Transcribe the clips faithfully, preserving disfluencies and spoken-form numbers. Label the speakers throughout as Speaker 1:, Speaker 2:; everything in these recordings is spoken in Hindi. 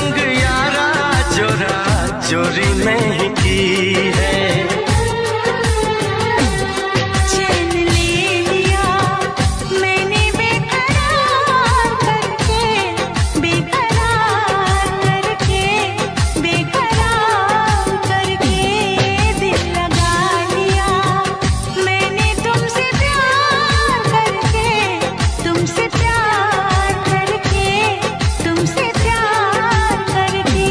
Speaker 1: संग यारा चोरा चोरी नहीं की है।
Speaker 2: चैन ले लिया मैंने बेकरार करके, बेकरार करके, बेकरार करके दिल लगा लिया मैंने तुमसे प्यार करके, तुमसे प्यार करके, तुमसे प्यार करके।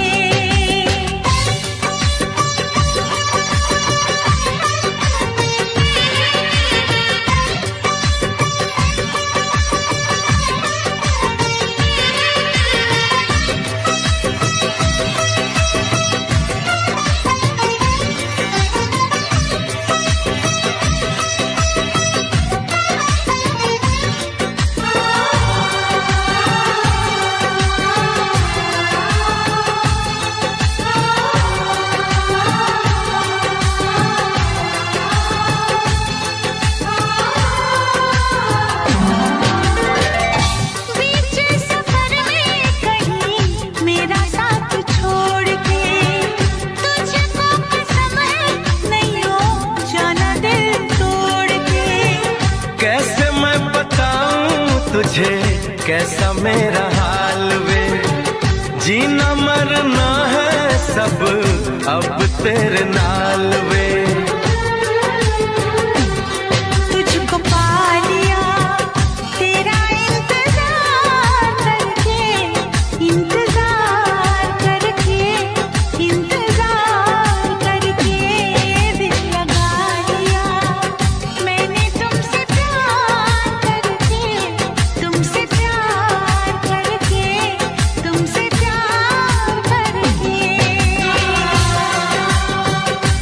Speaker 2: बीच सफर में कहीं मेरा साथ छोड़ के, तुझको कसम है नहीं हो जाना दिल तोड़ के।
Speaker 1: कैसे मैं बताऊं तुझे कैसा मेरा हाल वे, जीना मरना है सब अब तेरे नाल वे।
Speaker 2: तुझको पा लिया तेरा इंतजार करके, इंतजार करके, इंतजार करके दिल लगा लिया मैंने तुमसे प्यार करके, तुमसे प्यार करके, तुमसे प्यार करके।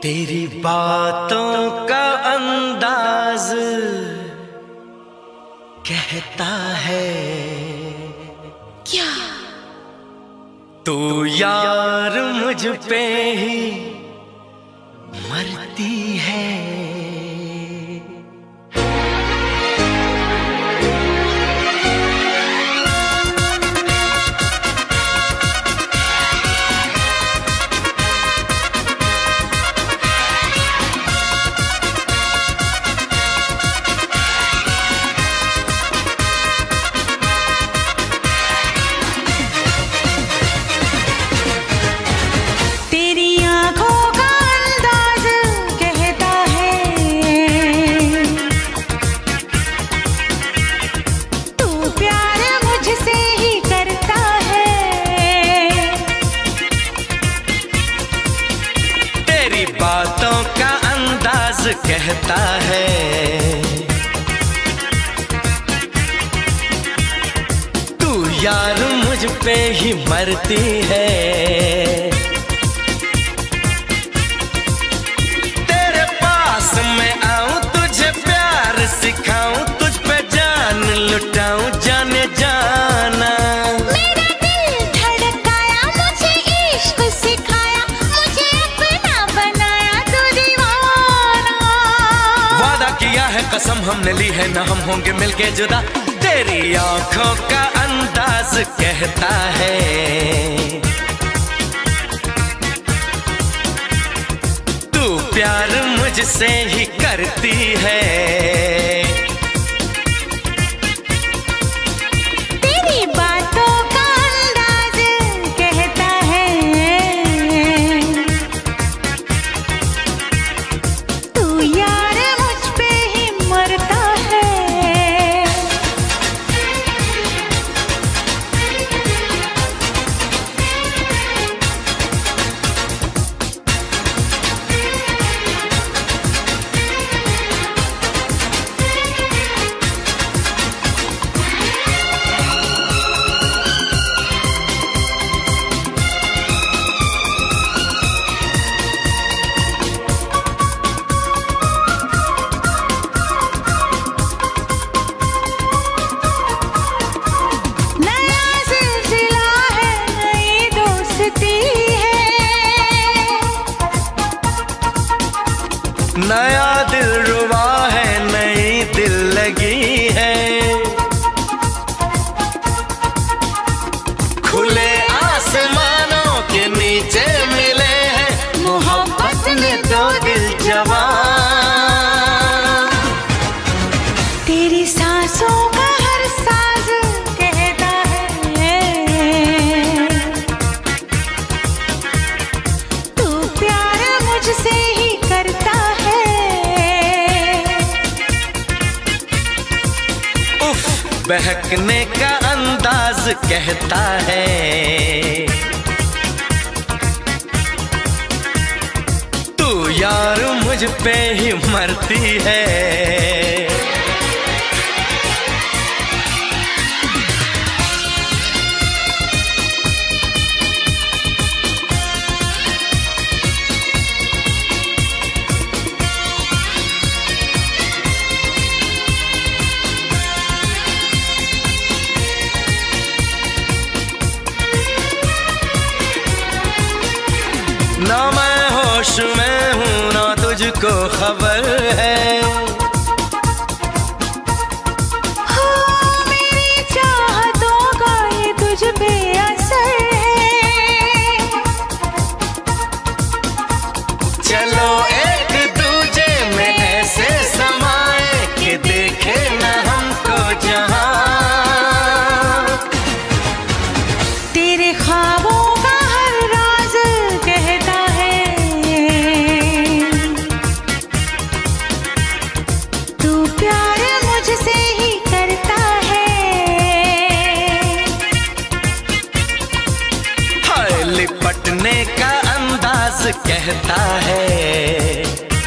Speaker 1: तेरी बातों का अंदाज कहता है
Speaker 2: क्या
Speaker 1: तू यार मुझ पे ही मरती है। बातों का अंदाज कहता है तू यार मुझ पे ही मरती है। तेरे पास मैं आऊं तुझे प्यार सिखाऊं तुझ पे जान लुटाऊं जाने जाना। कसम हमने ली है ना हम होंगे मिलके जुदा। तेरी आंखों का अंदाज कहता है तू प्यार मुझसे ही करती है।
Speaker 2: तेरी बातों का अंदाज कहता है तू यार मरता है।
Speaker 1: नया दिल रुबा है नई दिल लगी है खुले आसमानों के नीचे मिले हैं मोहब्बत में दो दिल जवान।
Speaker 2: तेरी सांसों का हर साज कहता है तू प्यार मुझसे ही करता है।
Speaker 1: बहकने का अंदाज कहता है तू यार मुझ पे ही मरती है। ना मैं होश में हूँ ना तुझको खबर है
Speaker 2: हो मेरी चाहतों का ये तुझ पे असर है।
Speaker 1: चलो एक दूजे में ऐसे समाए कि देखे न हमको जहां।
Speaker 2: तेरे ख्वाबों का हर राज कहता है तू प्यार मुझसे ही करता है।
Speaker 1: हाय लिपटने का अंदाज कहता है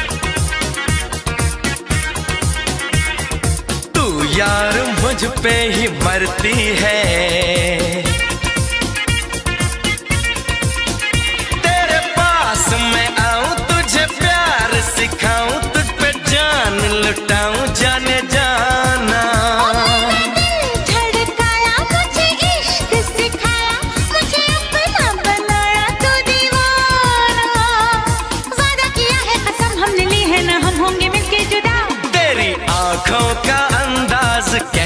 Speaker 1: तू यार मुझ पे ही मरती है। तेरे पास मैं आऊं तुझे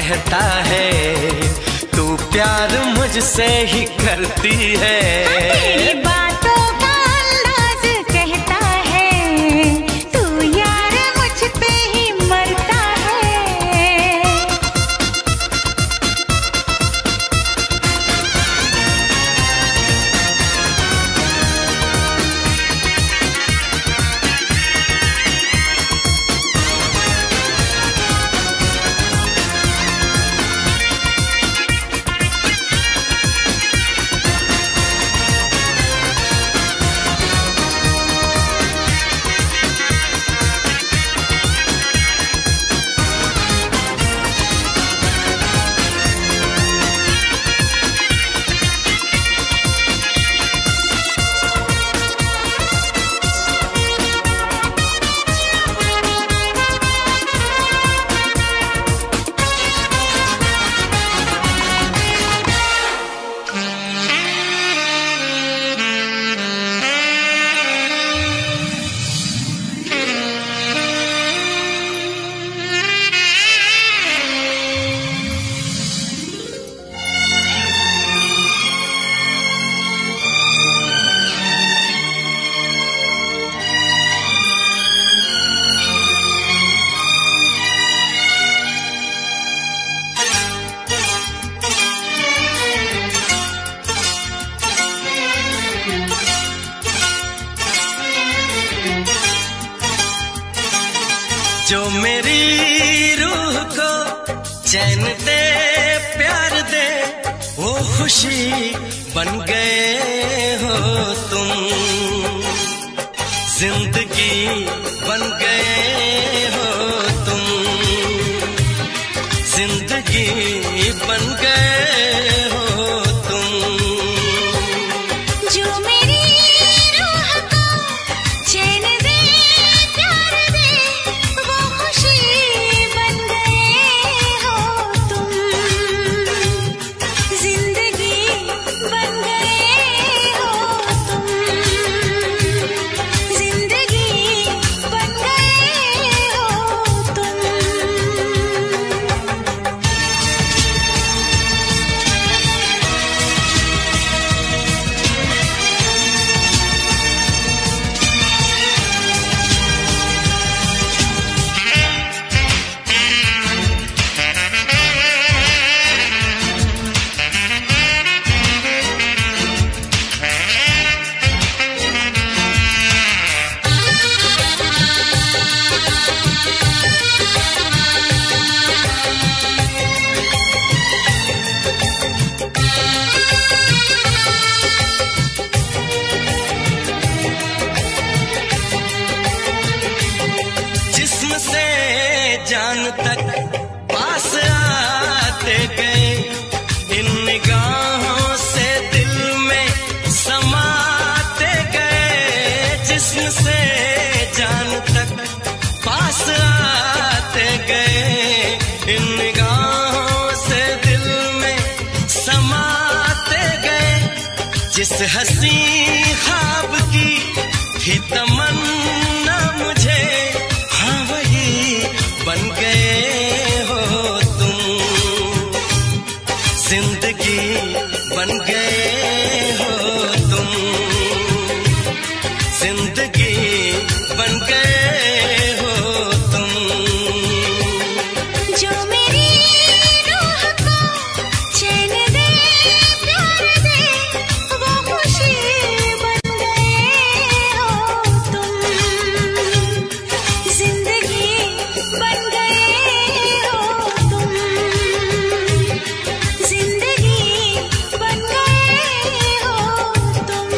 Speaker 1: कहता है तू प्यार मुझसे ही करती है।
Speaker 2: तेरी बातों का अंदाज कहता है तू यार मुझ पे ही मरता है।
Speaker 1: जो मेरी रूह को चैन दे प्यार दे वो खुशी बन गए हो तुम, जिंदगी बन गए हो तुम, जिंदगी बन गए हो तुम।
Speaker 2: जो मेरी रूह को चैन दे प्यार दे वो खुशी बन गए हो तुम, जिंदगी बन गए हो तुम, जिंदगी बन गए हो तुम।
Speaker 1: जिस्म से जान तक पास आते गए, इन निगाहों से दिल में समाते गए। जिस्म से जान तक पास आते गए, इन निगाहों से दिल में समाते गए। जिस हंसी ख्वाब की थी तमन्ना मुझे, हाँ वही बन गए हो तुम, जिंदगी बन गए हो तुम, जिंदगी बन गए हो तुम।
Speaker 2: जो मेरी रूह को चैन दे प्यार दे वो खुशी बन गए हो तुम, जिंदगी बन गए हो तुम, जिंदगी बन गए हो तुम।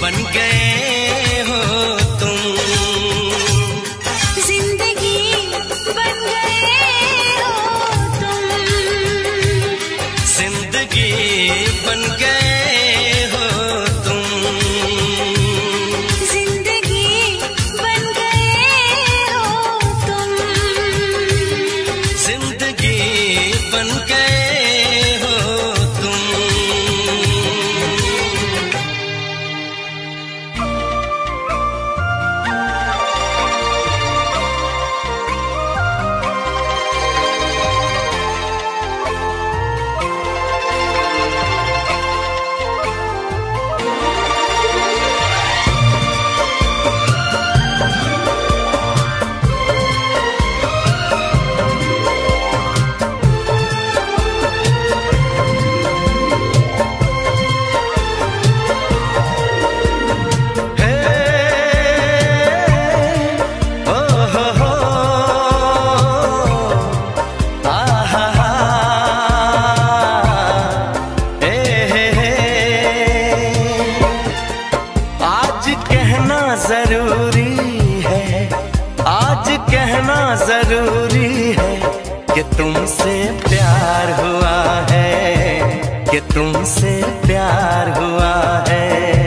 Speaker 1: बन गए हो तुम,
Speaker 2: जिंदगी बन गए हो तुम,
Speaker 1: जिंदगी बन गए हो तुम,
Speaker 2: जिंदगी बन गए हो तुम,
Speaker 1: जिंदगी बन गए हो तुम। जरूरी है, आज कहना जरूरी है कि तुमसे प्यार हुआ है, कि तुमसे प्यार हुआ है।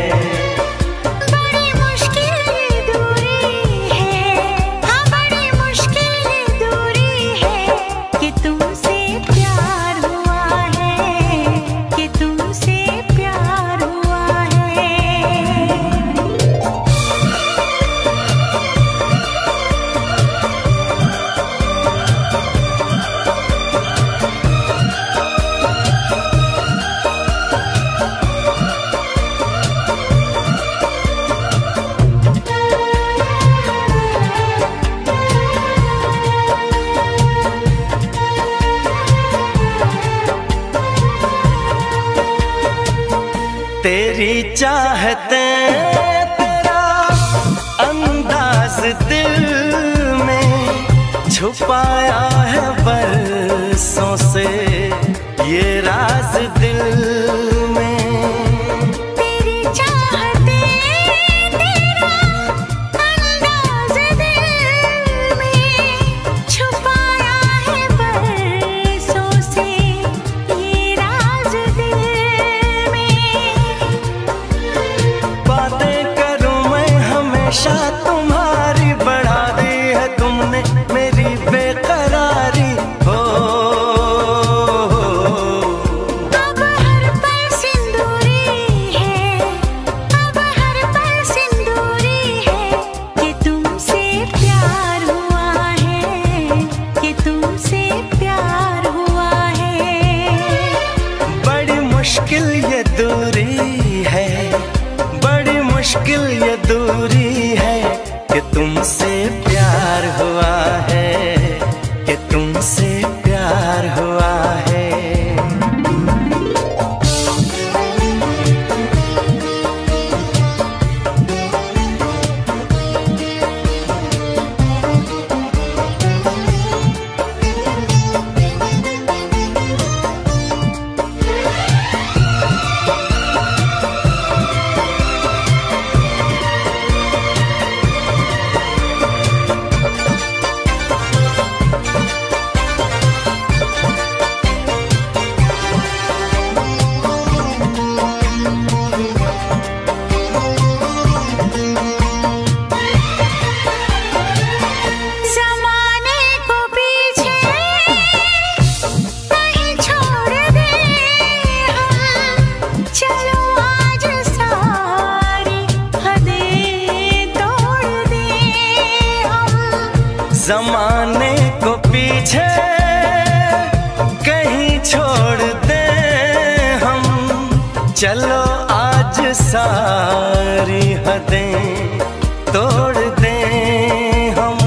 Speaker 2: बड़ी मुश्किल ये दूरी है, हाँ बड़ी मुश्किल ये दूरी है कि तुमसे प्यार हुआ है, कि तुमसे प्यार हुआ है।
Speaker 1: तेरी चाहते तेरा अंदाज दिल में छुपाया है बरसों से ये राज दिल में।
Speaker 2: तेरी चाहते तेरा अंदाज दिल में छुपाया है बरसों से ये राज दिल में।
Speaker 1: बातें करूं मैं हमेशा तुम्हारी, बढ़ा दी है तुमने मेरी बेकरारी हो।
Speaker 2: अब हर पल सिंदूरी है, अब हर पल सिंदूरी है कि तुमसे प्यार हुआ है, कि तुमसे प्यार हुआ है।
Speaker 1: बड़ी मुश्किल ये दूरी है, बड़ी मुश्किल ये दूरी है कि तुमसे प्यार हुआ है, कि तुमसे प्यार हुआ है।
Speaker 2: ज़माने को पीछे नहीं छोड़ दे हम, चलो आज सारी हदें तोड़ दे हम।
Speaker 1: जमाने को पीछे कहीं छोड़ दे हम, चलो आज सारी हदें तोड़ दे हम।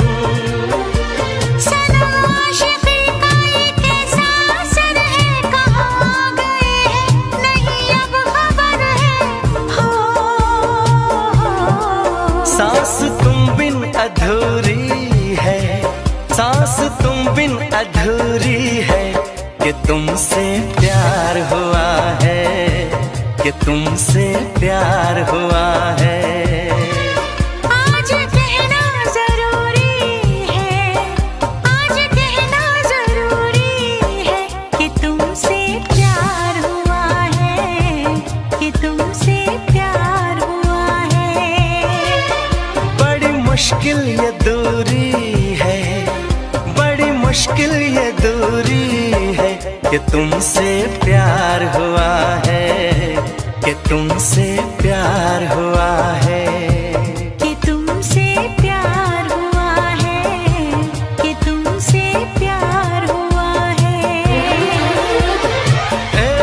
Speaker 2: सनम आशिक़ी का ये कैसा असर है, कहाँ गए हैं नहीं अब खबर है हो, हो।
Speaker 1: सांस तुम बिन अधूरी है, सांस तुम बिन अधूरी है कि तुमसे प्यार हुआ है, कि तुमसे प्यार हुआ है।
Speaker 2: आज कहना जरूरी है, आज कहना जरूरी है कि तुमसे प्यार हुआ है, कि तुमसे प्यार हुआ है।
Speaker 1: बड़ी मुश्किल ये दूरी है, बड़ी मुश्किल ये दूरी है कि तुमसे प्यार हुआ है, कि तुमसे प्यार हुआ है,
Speaker 2: कि तुमसे प्यार हुआ है, कि तुमसे प्यार हुआ है।
Speaker 1: ए,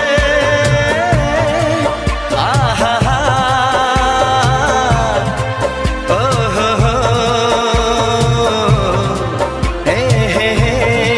Speaker 1: आहा हा, ओ हो हो, ए हे हे,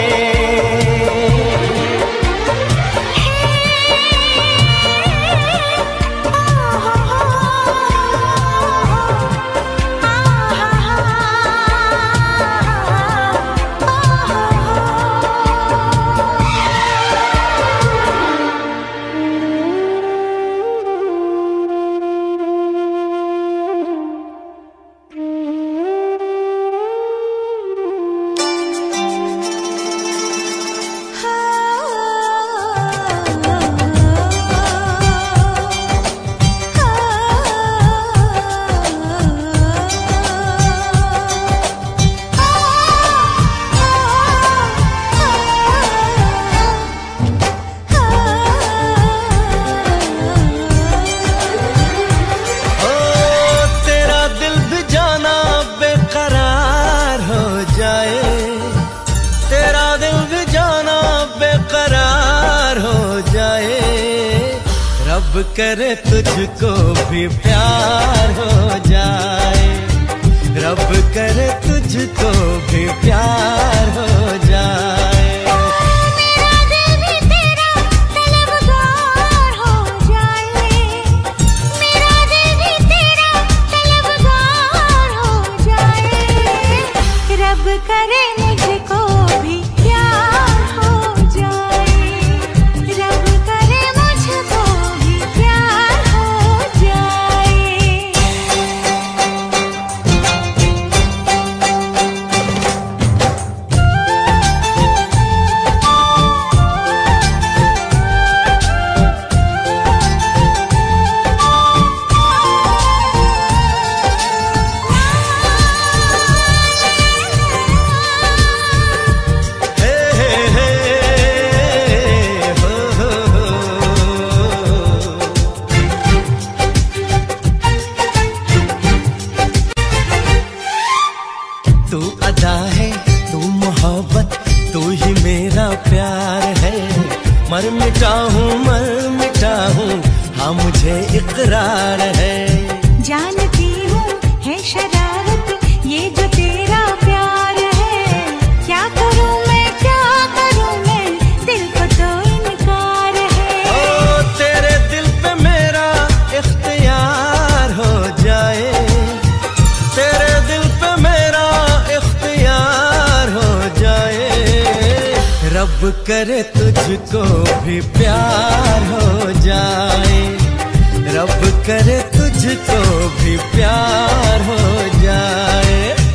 Speaker 1: रब करे तुझको भी प्यार हो जाए, रब करे तुझको भी प्यार हो जाए।
Speaker 2: मेरा दिल भी तेरा तलबगार हो जाए, मेरा दिल भी तेरा तलबगार हो जाए। रब करे मुझको भी प्यार हो जाए, रब करे मुझको भी प्यार हो जाए।
Speaker 1: हे हे हे हो हो हो, तू अदा है, तू मोहब्बत, तू ही मेरा प्यार है। मर मिटा हूँ, मर मिटा हूँ, हाँ मुझे इकरार है।
Speaker 2: जानती हूँ है शरारत ये जो तेरा प्यार है, क्या करूँ मैं, क्या करूँ मैं, दिल को तो इनकार है।
Speaker 1: ओ तेरे दिल पे मेरा इख्तियार हो जाए, तेरे दिल पे मेरा इख्तियार हो जाए। रब करे तुझको भी प्यार हो जाए, रब करे तुझको भी प्यार हो जाए।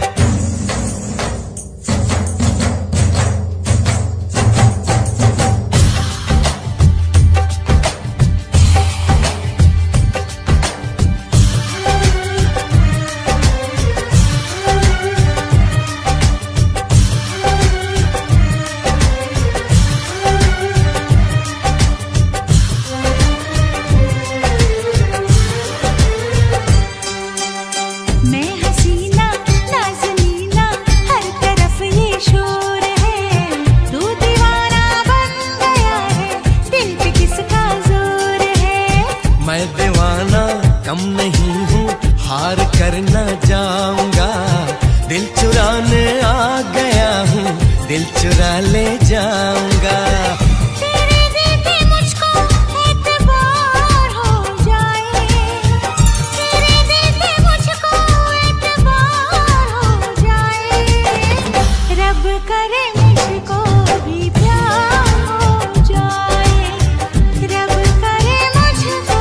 Speaker 2: मैं हसीना नाज़नीना हर तरफ ये शोर है, तू दीवाना बन गया है, दिल पे किसका जोर है।
Speaker 1: मैं दीवाना कम नहीं हूँ, हार कर न जाऊंगा, दिल चुराने आ गया हूँ, दिल चुरा ले जाऊंगा।
Speaker 2: तेरे देखे मुझको एतबार हो जाए, तेरे देखे मुझको एतबार हो जाए। रब करे मुझको भी प्यार हो जाए, रब करे मुझको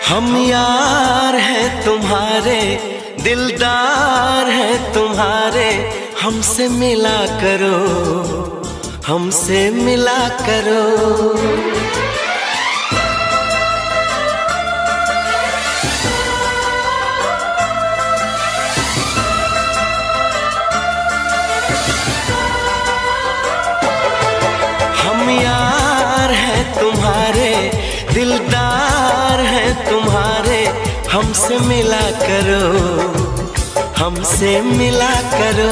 Speaker 1: हम यार हैं तुम्हारे, दिलदार हैं तुम्हारे, हमसे मिला करो, हमसे मिला करो। हम यार हैं तुम्हारे, दिलदार हैं तुम्हारे, हमसे मिला करो, हमसे मिला करो।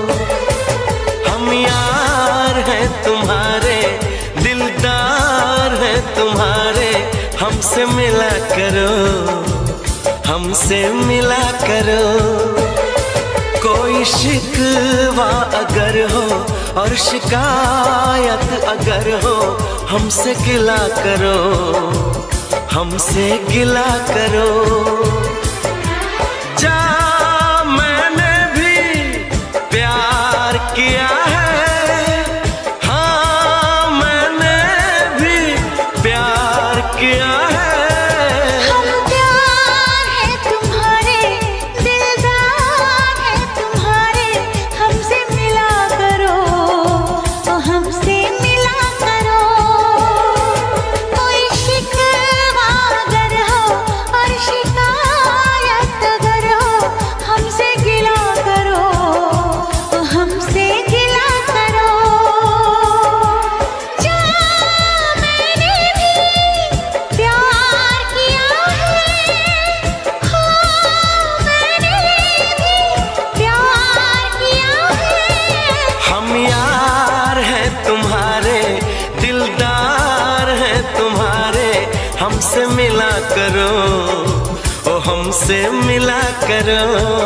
Speaker 1: हम यार हैं तुम्हारे, दिलदार हैं तुम्हारे, हमसे मिला करो, हमसे मिला करो। कोई शिकवा अगर हो और शिकायत अगर हो, हमसे गिला करो, हमसे गिला करो। जा मैंने भी प्यार किया है, हाँ मैंने भी प्यार किया है।
Speaker 2: हम प्यार है तुम्हारे, दिलदार है तुम्हारे, हमसे मिला करो, तो हमसे मिला करो। कोई शिकवा अगर हो और शिकायत अगर हो, हमसे गिला करो, तो हमसे गिला करो। जा मैंने भी प्यार किया है, हाँ मैंने भी प्यार किया है।
Speaker 1: हम यार हैं तुम्हारे, दिलदार हैं तुम्हारे, हमसे मिला करो, ओ हमसे मिला करो।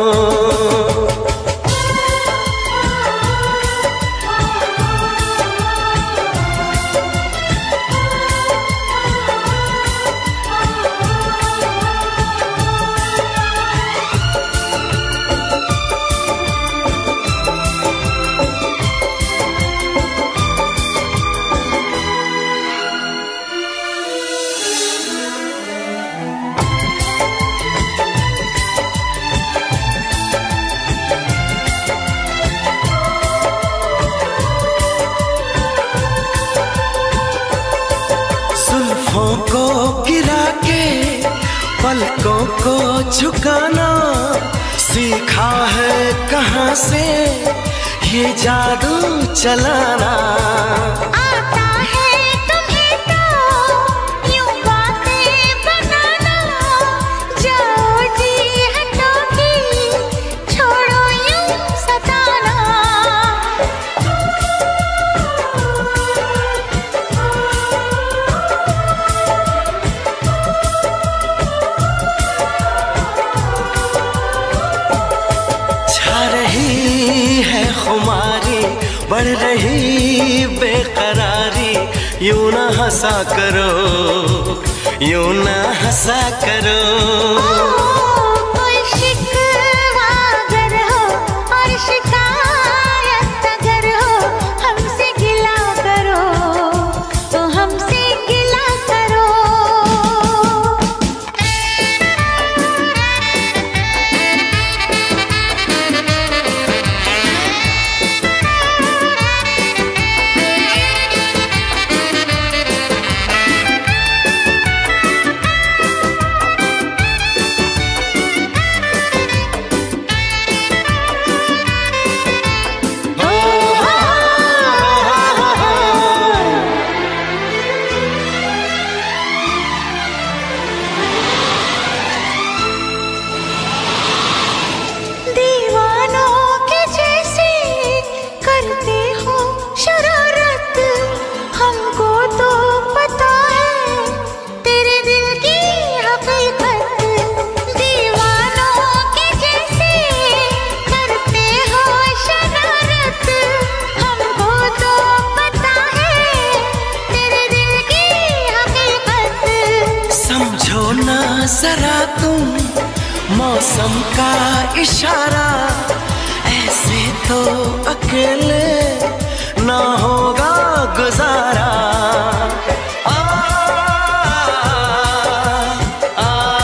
Speaker 1: जुल्फों को गिरा के पलकों को झुकाना, सीखा है कहाँ से ये जादू चलाना।
Speaker 2: आता है तुम्हें तो यूं बातें बनाना, जाओ जी हटोगी, छोड़ो यूं सताना।
Speaker 1: छा रही है खुमारी, बढ़ रही बेकरारी, यूं ना हंसा करो, यूं ना हंसा करो।
Speaker 2: कोई शिकवा अगर हो और शिकायत अगर हो, हमसे गिला करो, तो हमसे गिला करो। दीवानों के जैसे करते हो शरारत, हमको तो पता है तेरे दिल की हकीकत। दीवानों के जैसे करते हो शरारत, हमको तो पता है तेरे दिल की हकीकत।
Speaker 1: समझो ना जरा तुम मौसम का इशारा, ऐसे तो अकेले ना होगा गुजारा। आ, आ, आ,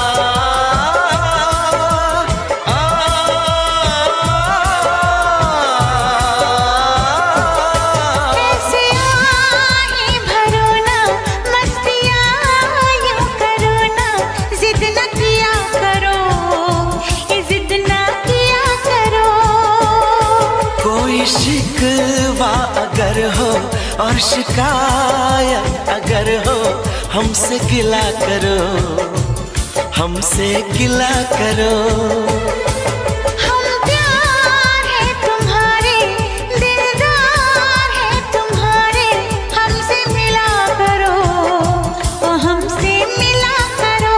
Speaker 1: शिकायत अगर हो हमसे गिला करो, हमसे गिला करो।
Speaker 2: हम प्यार है तुम्हारे, दिलदार है तुम्हारे, हमसे मिला करो, ओ हमसे मिला करो।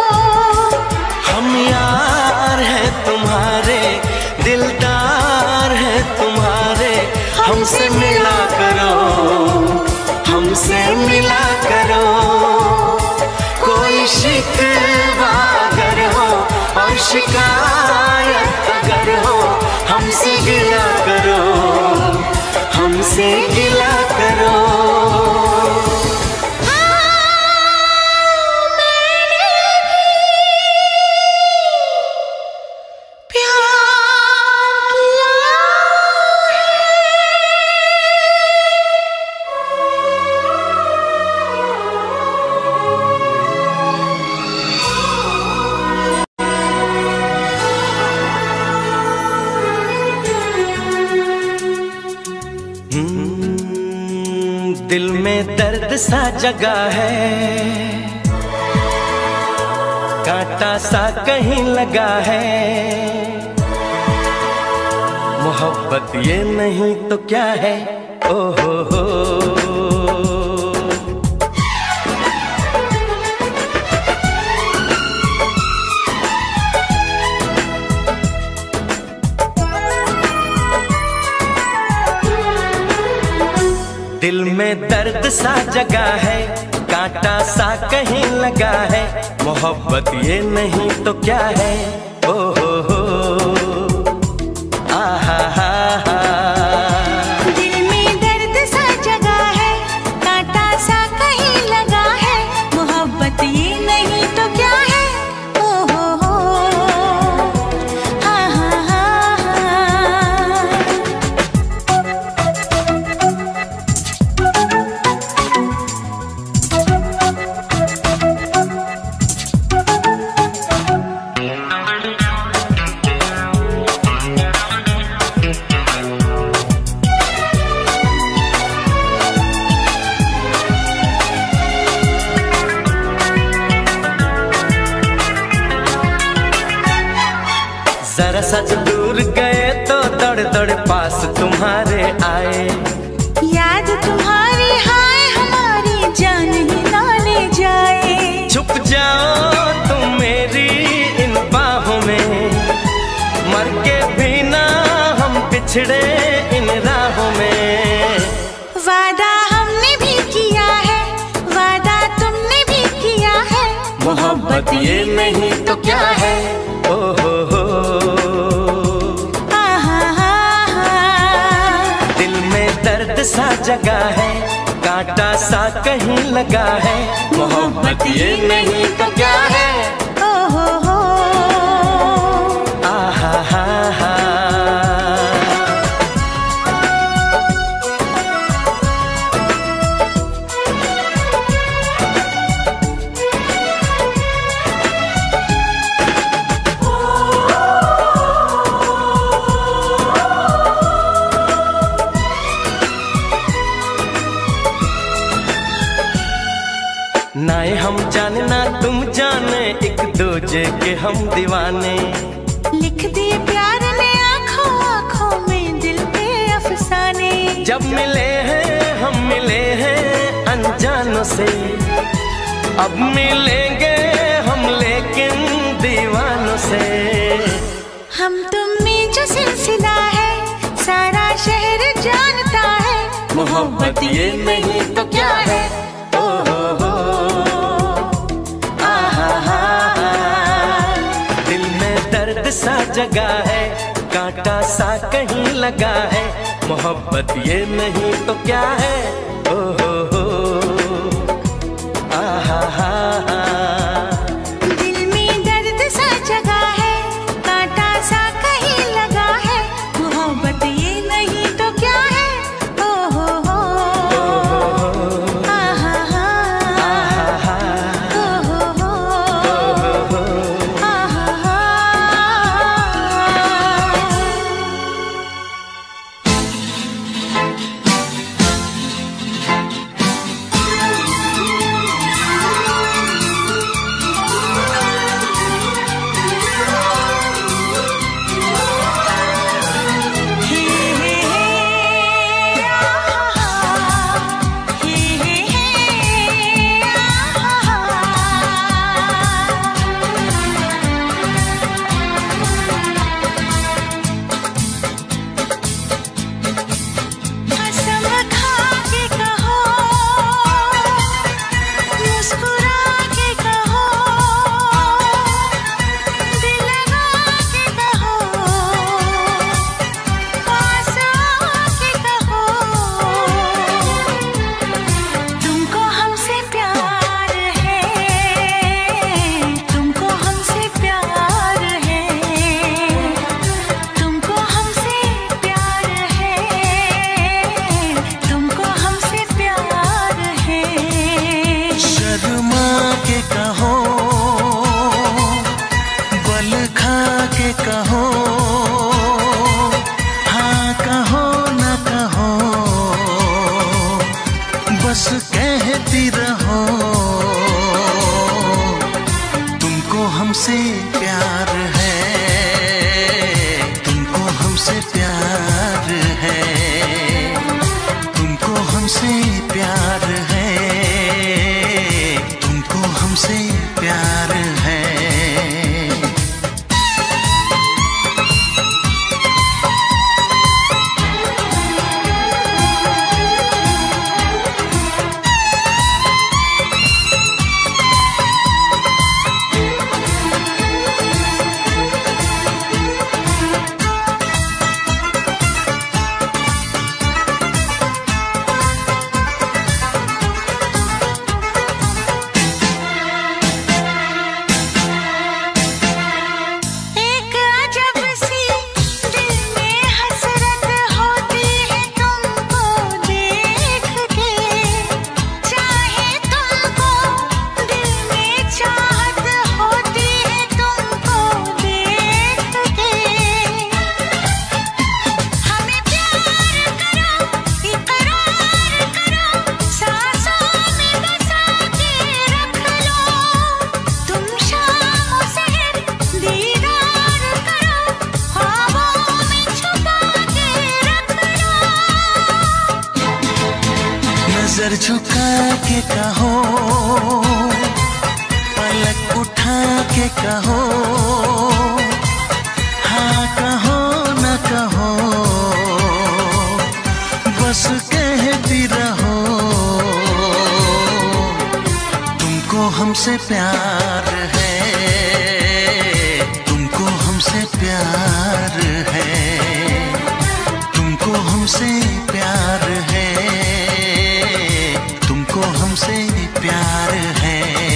Speaker 1: हम यार हैं तुम्हारे, दिलदार हैं तुम्हारे, हमसे मिला करो, हमसे मिला करो। कोई शिकवा अगर हो और शिकायत अगर हो हमसे गिला करो, हमसे गिला करो। दिल में दर्द सा जगा है, कांटा सा कहीं लगा है। मोहब्बत ये नहीं तो क्या है, ओ हो हो। दिल में दर्द सा जगा है, कांटा सा कहीं लगा है। मोहब्बत ये नहीं तो क्या है, ओ हो हो। आहा हा हा।
Speaker 2: दिल में दर्द सा जगा है, कांटा सा कहीं लगा है। मोहब्बत ये नहीं तो क्या है, ओ हो हो। आहा हा हा।
Speaker 1: जरा सच दूर गए तो दौड़ दौड़ पास तुम्हारे आए।
Speaker 2: याद तुम्हारी हाय हमारी जान ही ना ले जाए।
Speaker 1: छुप जाओ तुम मेरी इन बाहों में, मर के भी ना हम पिछड़े इन राहों में।
Speaker 2: वादा हमने भी किया है, वादा तुमने भी किया है।
Speaker 1: मोहब्बत ये नहीं तो क्या है, ओ हो हो।
Speaker 2: आहा हा हा।
Speaker 1: दिल में दर्द सा जगा है, कांटा सा कहीं लगा है। मोहब्बत ये नहीं तो क्या है,
Speaker 2: ओ हो हो।
Speaker 1: आहा हा हा। नाए हम जाने ना तुम जाने, एक दूजे के हम दीवाने।
Speaker 2: लिख दिए प्यार ने आँखों आँखों में दिल पे अफसाने।
Speaker 1: जब मिले हैं हम मिले हैं अनजानों से, अब मिलेंगे हम लेकिन दीवानों से।
Speaker 2: हम तुम में जो सिलसिला है सारा शहर जानता है।
Speaker 1: मोहब्बत ये नहीं तो क्या है, ओ हो हो। आहा हा हा। दिल में दर्द सा जगा है, कांटा सा कहीं लगा है। मोहब्बत ये नहीं तो क्या है, ओ हो हो। आहा हा हा।
Speaker 2: दिल में दर्द सा जगा है, कांटा सा कहीं लगा है। मोहब्बत ये नहीं तो क्या है, ओ हो हो। आहा हा हा। ओ हो हो। आहा हा।
Speaker 3: हमसे प्यार है, तुमको हमसे प्यार है, तुमको हमसे प्यार है, तुमको हमसे प्यार है। नजर झुका के कहो, पलक उठा के कहो, हाँ कहो न कहो, बस कहती रहो। तुमको हमसे प्यार है, तुमको हमसे प्यार है, तुमको हमसे प्यार है, तुमको हमसे प्यार है।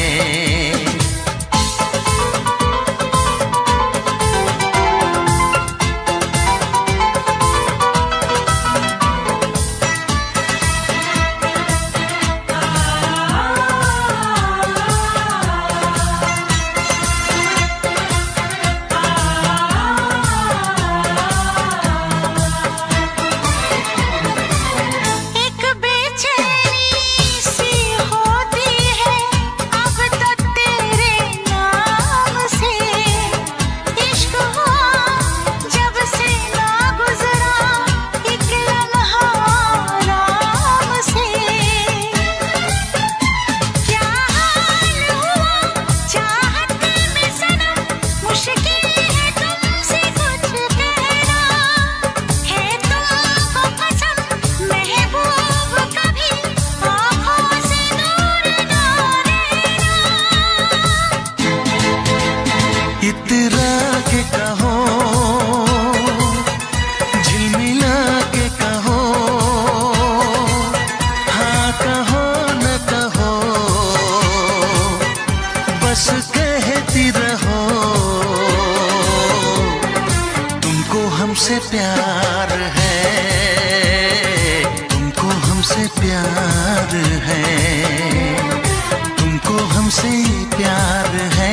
Speaker 3: इतरा के कहो, झिलमिला के कहो, हाँ कहो न कहो, बस कहती रहो। तुमको हमसे प्यार है, तुमको हमसे प्यार है, तुमको हमसे प्यार है,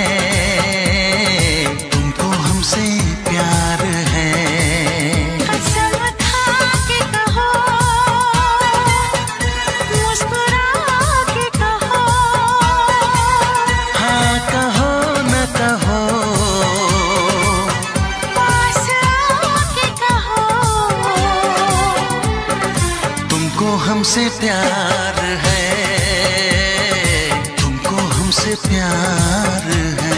Speaker 3: हमसे प्यार है।
Speaker 2: कसम खा के कहो, मुस्कुरा के कहो,
Speaker 3: हाँ कहो न कहो,
Speaker 2: पास आके कहो।
Speaker 3: तुमको हमसे प्यार है, तुमको हमसे प्यार है।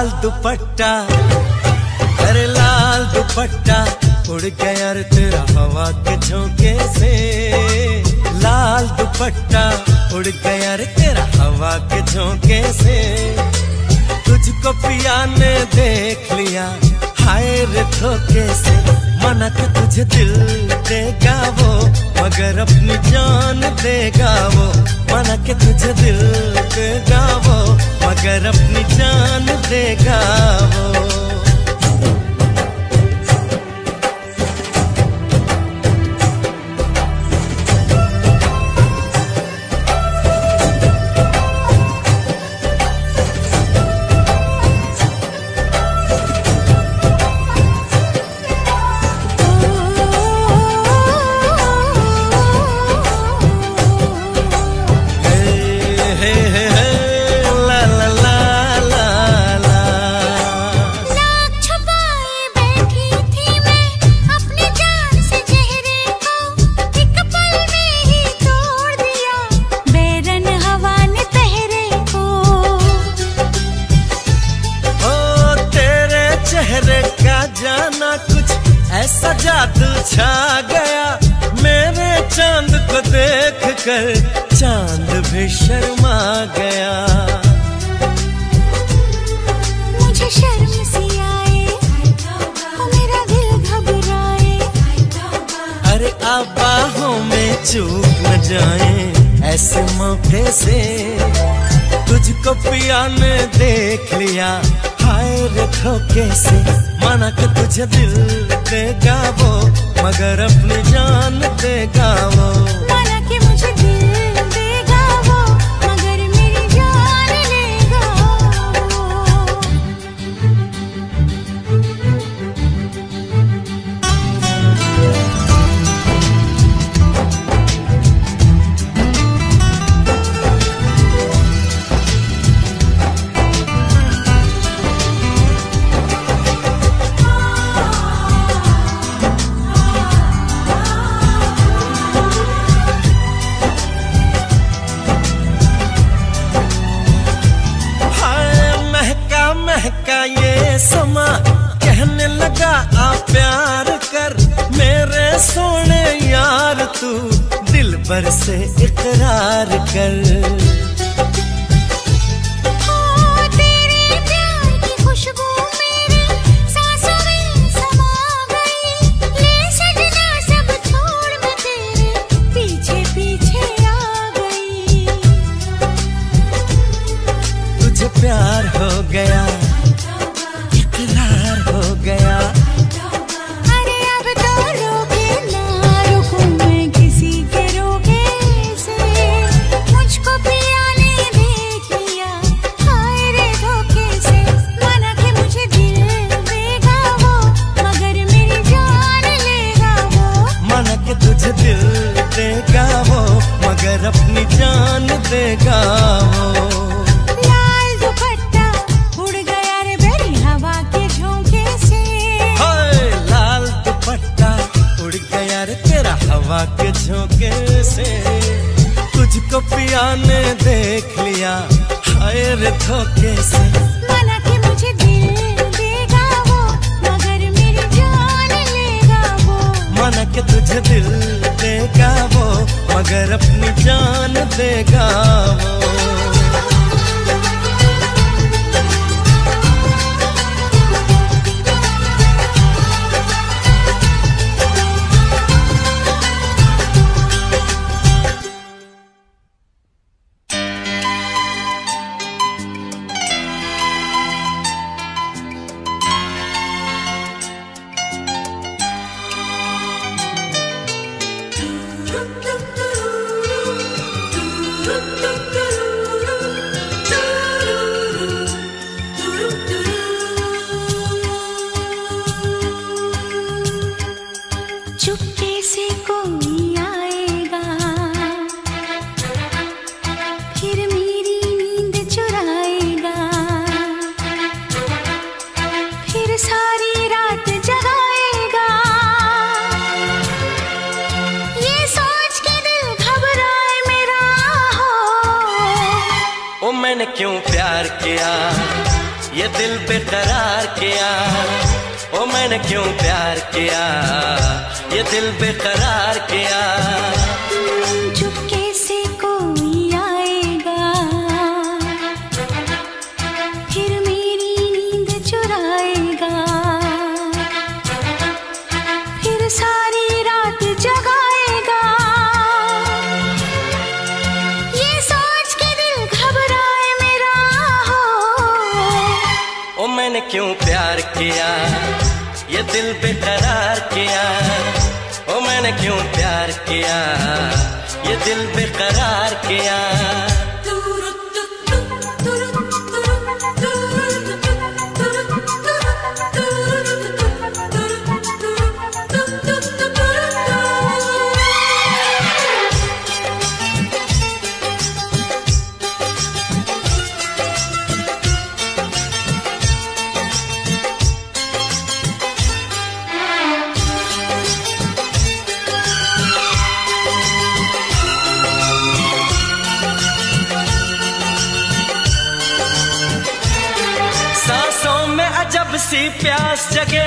Speaker 1: लाल दुपट्टा, अरे लाल दुपट्टा उड़ गया रे तेरा हवा के झोंके से। लाल दुपट्टा उड़ गया रे तेरा हवा के झोंके से। तुझको पिया ने देख लिया हाय रे धोखे से। मना के तुझे दिल देगा वो मगर अपनी जान देगा वो। मना के तुझे दिल देगा वो मगर अपनी जान देगा वो। ऐसा जादू छा गया मेरे चांद को देख कर चांद भी शर्मा गया।
Speaker 2: मुझे शर्म सी आए तो मेरा दिल घबराए।
Speaker 1: अरे आप बाहों में चूक न जाए ऐसे मौके से। तुझको पिया ने देख लिया हाय रे धोखे से। माना कि तुझे दिल देगा वो मगर अपनी जान देगा वो।
Speaker 2: माना कि मुझे दिल देगा वो मगर मेरी जान लेगा वो।
Speaker 1: महका ये समा कहने लगा आ प्यार कर मेरे सोने यार। तू दिल भर से इकरार कर।
Speaker 2: ओ तेरे प्यार की खुशबू मेरी सांसों में समा गई। ले सजना सब छोड़ मैं तेरे पीछे पीछे आ गई।
Speaker 1: तुझे प्यार हो गया इकरार हो गया।
Speaker 2: अरे अब तो रोके ना रुकूं मैं किसी के रोके से। मुझको पिया ने देख लिया हाय रे धोखे से। माना कि मुझे दिल देगा वो मगर मेरी जान लेगा वो।
Speaker 1: माना कि तुझे दिल देगा वो मगर अपनी जान देगा वो। हवा के झोंके से तुझको पिया ने देख लिया हाय रे धोखे से।
Speaker 2: माना कि मुझे दिल देगा वो मगर मेरी जान लेगा वो।
Speaker 1: माना कि तुझे दिल देगा वो मगर अपनी जान देगा वो।
Speaker 2: चुपके से कोई आएगा फिर मेरी नींद चुराएगा। फिर सारी रात जगाएगा। ये सोच के दिल घबराए मेरा हो।
Speaker 1: ओ मैंने क्यों प्यार किया ये दिल बेकरार किया, ओ मैंने क्यों प्यार किया, ये दिल बेकरार किया।
Speaker 2: चुपके से कोई आएगा, फिर मेरी नींद चुराएगा, फिर सारी रात जगाएगा। ये सोच के दिल घबराए मेरा हो,
Speaker 1: ओ मैंने क्यों प्यार किया, ये दिल बेकरार किया, ओ मैंने क्यों प्यार किया, ये दिल बेकरार किया। जब सी प्यास जगे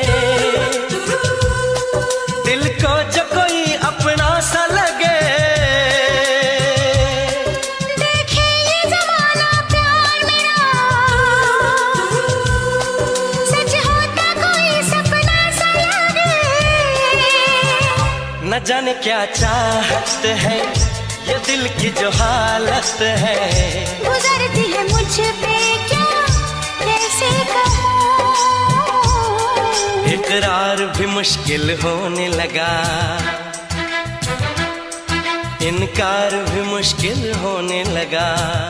Speaker 1: दिल को जो कोई अपना सा लगे,
Speaker 2: देखे ये जमाना प्यार मेरा, सच होता कोई सपना सा लगे।
Speaker 1: न जाने क्या चाहत है, ये दिल की जो हालत है,
Speaker 2: गुजरती है मुझ पे क्या कैसे कहूँ।
Speaker 1: इकरार भी मुश्किल होने लगा, इनकार भी मुश्किल होने लगा,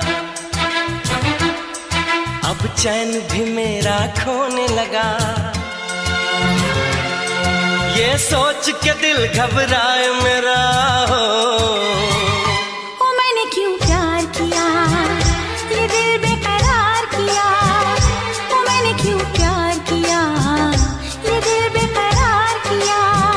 Speaker 1: अब चैन भी मेरा खोने लगा। ये सोच के दिल घबराए मेरा हो,
Speaker 2: ओ मैंने क्यों प्यार किया, ये दिल बेकरार किया, ओ मैंने क्यों प्यार किया, ये दिल बेकरार किया।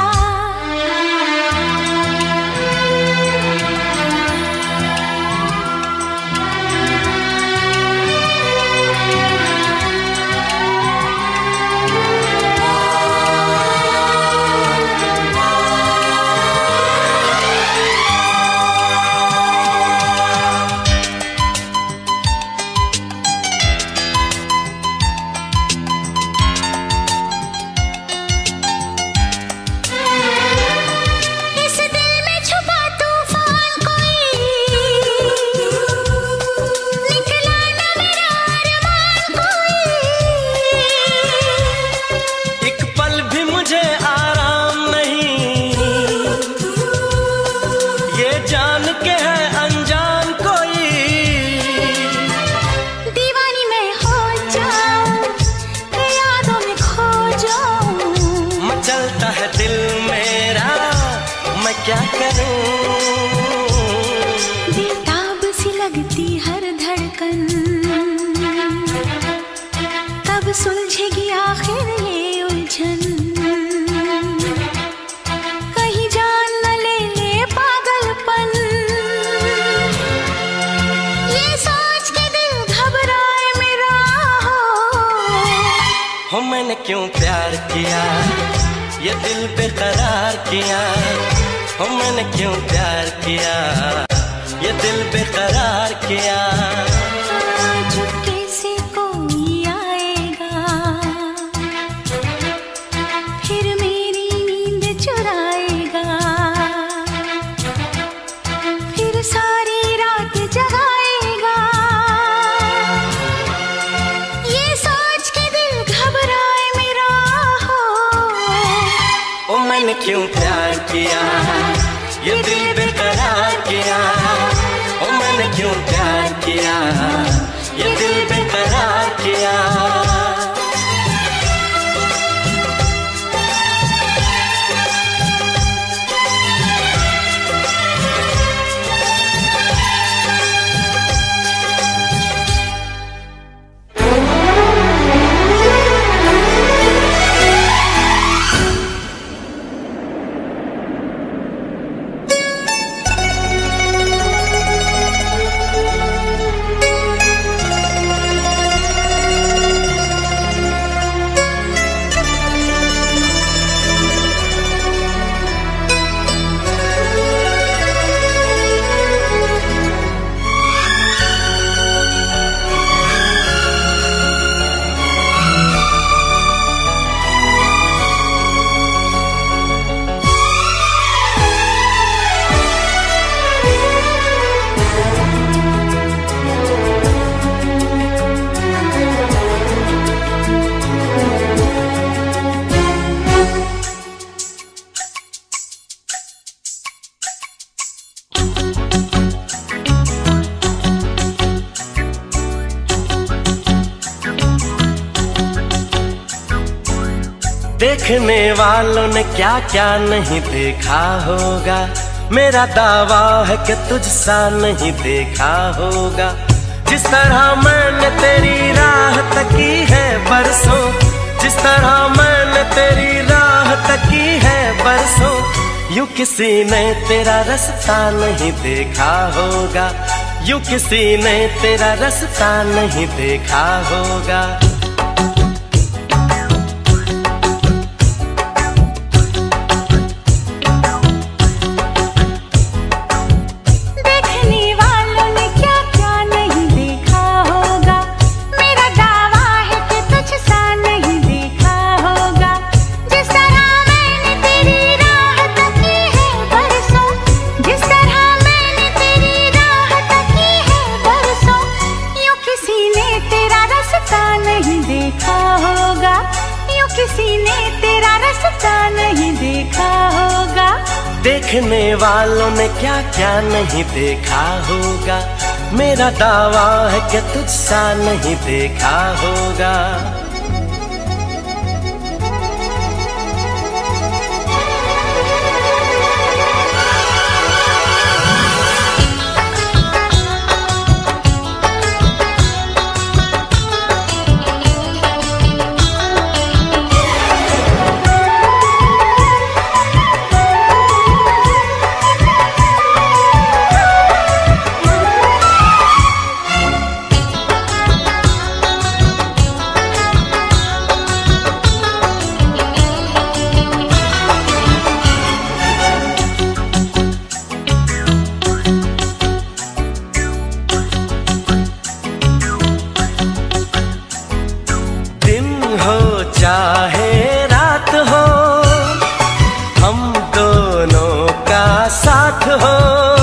Speaker 1: क्या करूं,
Speaker 2: बेताब सी लगती हर धड़कन, कब सुलझेगी आखिर ये उलझन। कहीं जान न ले ले पागलपन, ये सोच के दिल घबराए मेरा हो,
Speaker 1: हो मैंने क्यों प्यार किया, ये दिल बेकरार किया, हो मैंने क्यों प्यार किया, ये दिल बेकरार किया।
Speaker 2: चुपके से कोई आएगा, फिर मेरी नींद चुराएगा, फिर सारी रात जगाएगा। ये सोच के दिल घबराए मेरा हो,
Speaker 1: ओ मैंने क्यों प्यार किया, ये दिल बेकरार किया, ओ मैंने क्यों प्यार किया, ये दिल बेकरार किया। देखने वालों ने क्या क्या नहीं देखा होगा, मेरा दावा है कि तुझसा नहीं देखा होगा। जिस तरह मैंने तेरी राह तकी है बरसों, जिस तरह मैंने तेरी राह तकी है बरसों, यूं किसी ने तेरा रास्ता नहीं देखा होगा, यूं किसी ने तेरा रास्ता नहीं देखा होगा। देखने वालों ने क्या क्या नहीं देखा होगा, मेरा दावा है कि तुझसा नहीं देखा होगा। चाहे रात हो, हम दोनों का साथ हो।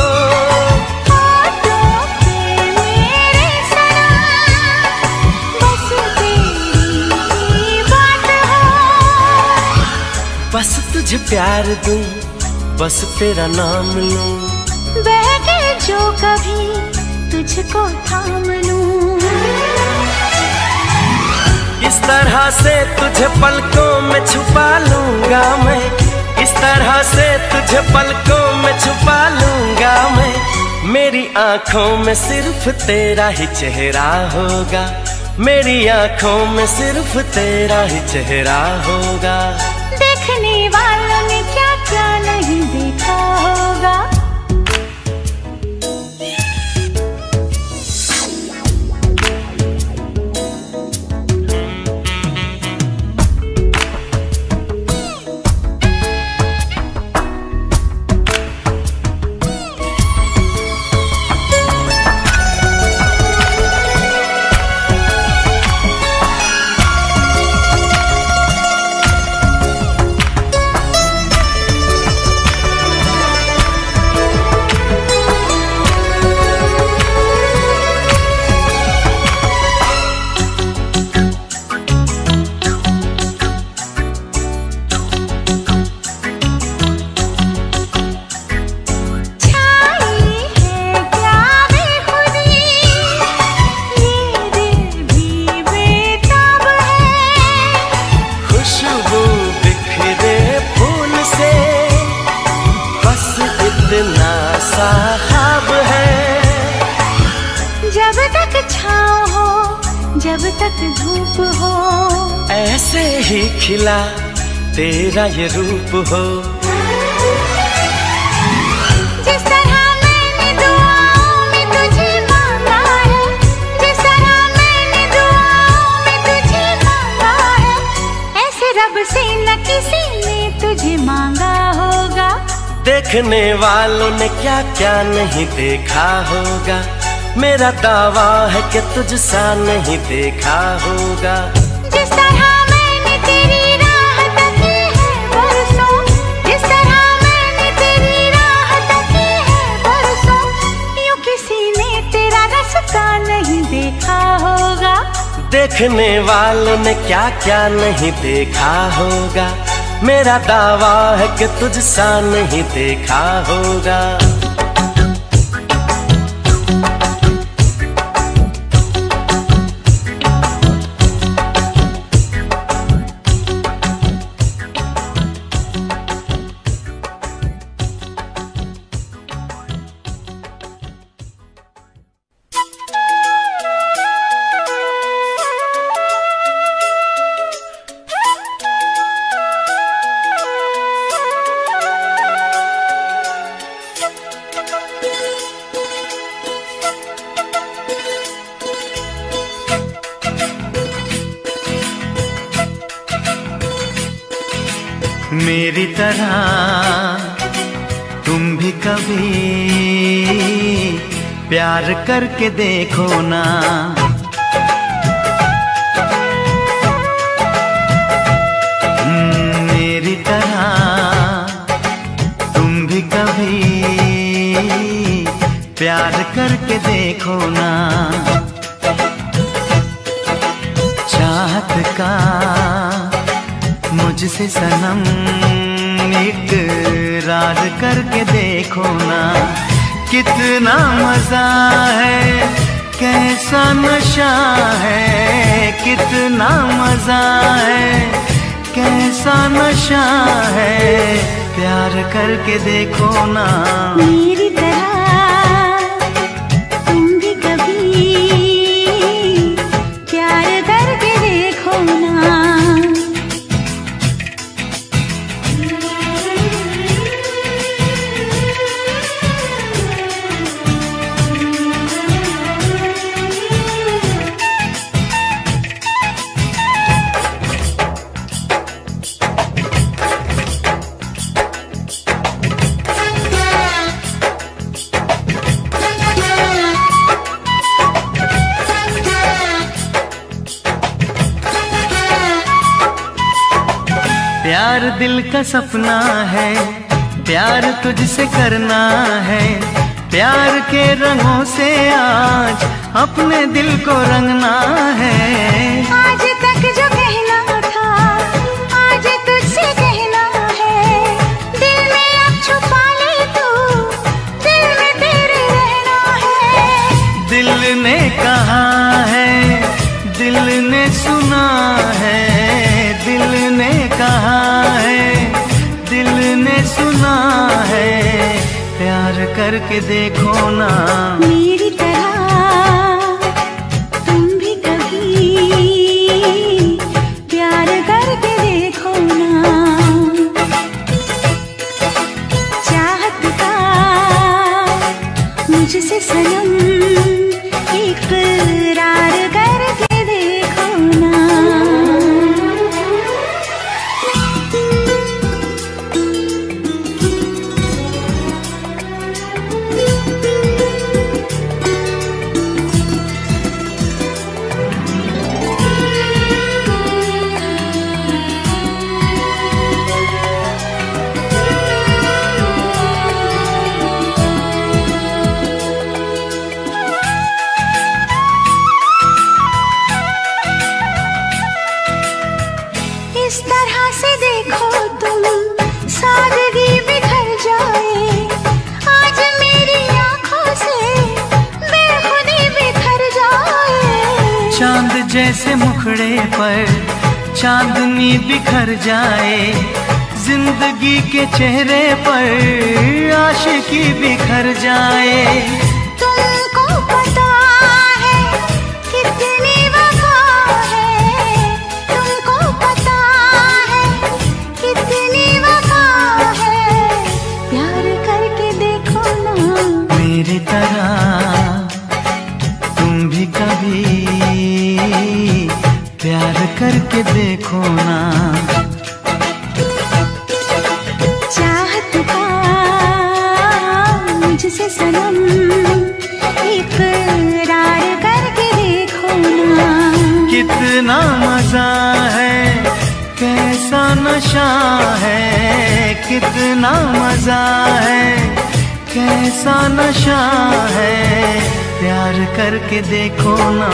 Speaker 2: हाथों पे मेरे सनम, बस तेरी बात हो।
Speaker 1: बस तुझे प्यार दूं, बस तेरा नाम लूं,
Speaker 2: बहके जो कभी तुझको थाम लूं।
Speaker 1: इस तरह से तुझे पलकों में छुपा लूंगा मैं, इस तरह से तुझे पलकों में छुपा लूंगा मैं। मेरी आंखों में सिर्फ तेरा ही चेहरा होगा, मेरी आंखों में सिर्फ तेरा ही चेहरा होगा।
Speaker 2: देखने वालों ने क्या क्या नहीं देखा होगा। जब तक छाँव हो, जब तक धूप हो,
Speaker 1: ऐसे ही खिला तेरा ये रूप हो।
Speaker 2: जिस तरह मैंने दुआओं में तुझे मांगा है, जिस तरह मैंने दुआओं में तुझे मांगा है, ऐसे रब से न किसी ने तुझे मांगा होगा।
Speaker 1: देखने वालों ने क्या क्या नहीं देखा होगा, मेरा दावा है कि तुझसा नहीं देखा होगा।
Speaker 2: जिस तरह मैंने तेरी राह तकी है बरसों, जिस तरह मैंने तेरी राह तकी है बरसों, यूं किसी ने तेरा रास्ता नहीं देखा होगा।
Speaker 1: देखने वालों ने क्या क्या नहीं देखा होगा, मेरा दावा है कि तुझसा नहीं देखा होगा।
Speaker 4: मेरी तरह तुम भी कभी प्यार करके देखो ना। मेरी तरह तुम भी कभी प्यार करके देखो ना। चाहत का मुझसे सनम इकरार करके देखो ना। कितना मजा है, कैसा नशा है, कितना मजा है, कैसा नशा है, प्यार करके देखो ना।
Speaker 2: मेरी तरह तुम भी कभी प्यार करके देखो ना।
Speaker 4: प्यार दिल का सपना है, प्यार तुझसे करना है। प्यार के रंगों से आज अपने दिल को रंगना है।
Speaker 2: आज तक जो कहना था आज तुझसे कहना है। दिल में अब छुपा ले तू, दिल में तेरे रहना है।
Speaker 4: दिल ने कहा है, दिल ने सुना है, दिल ने कहा है, दिल ने सुना है, प्यार करके देखो ना।
Speaker 2: मेरी तरह तुम भी कभी प्यार करके देखो ना। चाहत का मुझसे सनम इकरार करके देखो ना। इस तरह से देखो तुम सादगी बिखर जाए। आज मेरी आंखों से बेखुदी बिखर जाए।
Speaker 4: चांद जैसे मुखड़े पर चांदनी बिखर जाए। जिंदगी के चेहरे पर आशिकी बिखर जाए।
Speaker 2: तुमको पता है कितनी वफा है, तुमको पता है कितनी वफा है, प्यार करके देखो ना।
Speaker 4: मेरी तरह तुम भी कभी प्यार करके देखो ना।
Speaker 2: चाहत का मुझसे सनम इकरार करके देखो ना।
Speaker 4: कितना मजा है, कैसा नशा है, कितना मजा है, कैसा नशा है, प्यार करके देखो ना।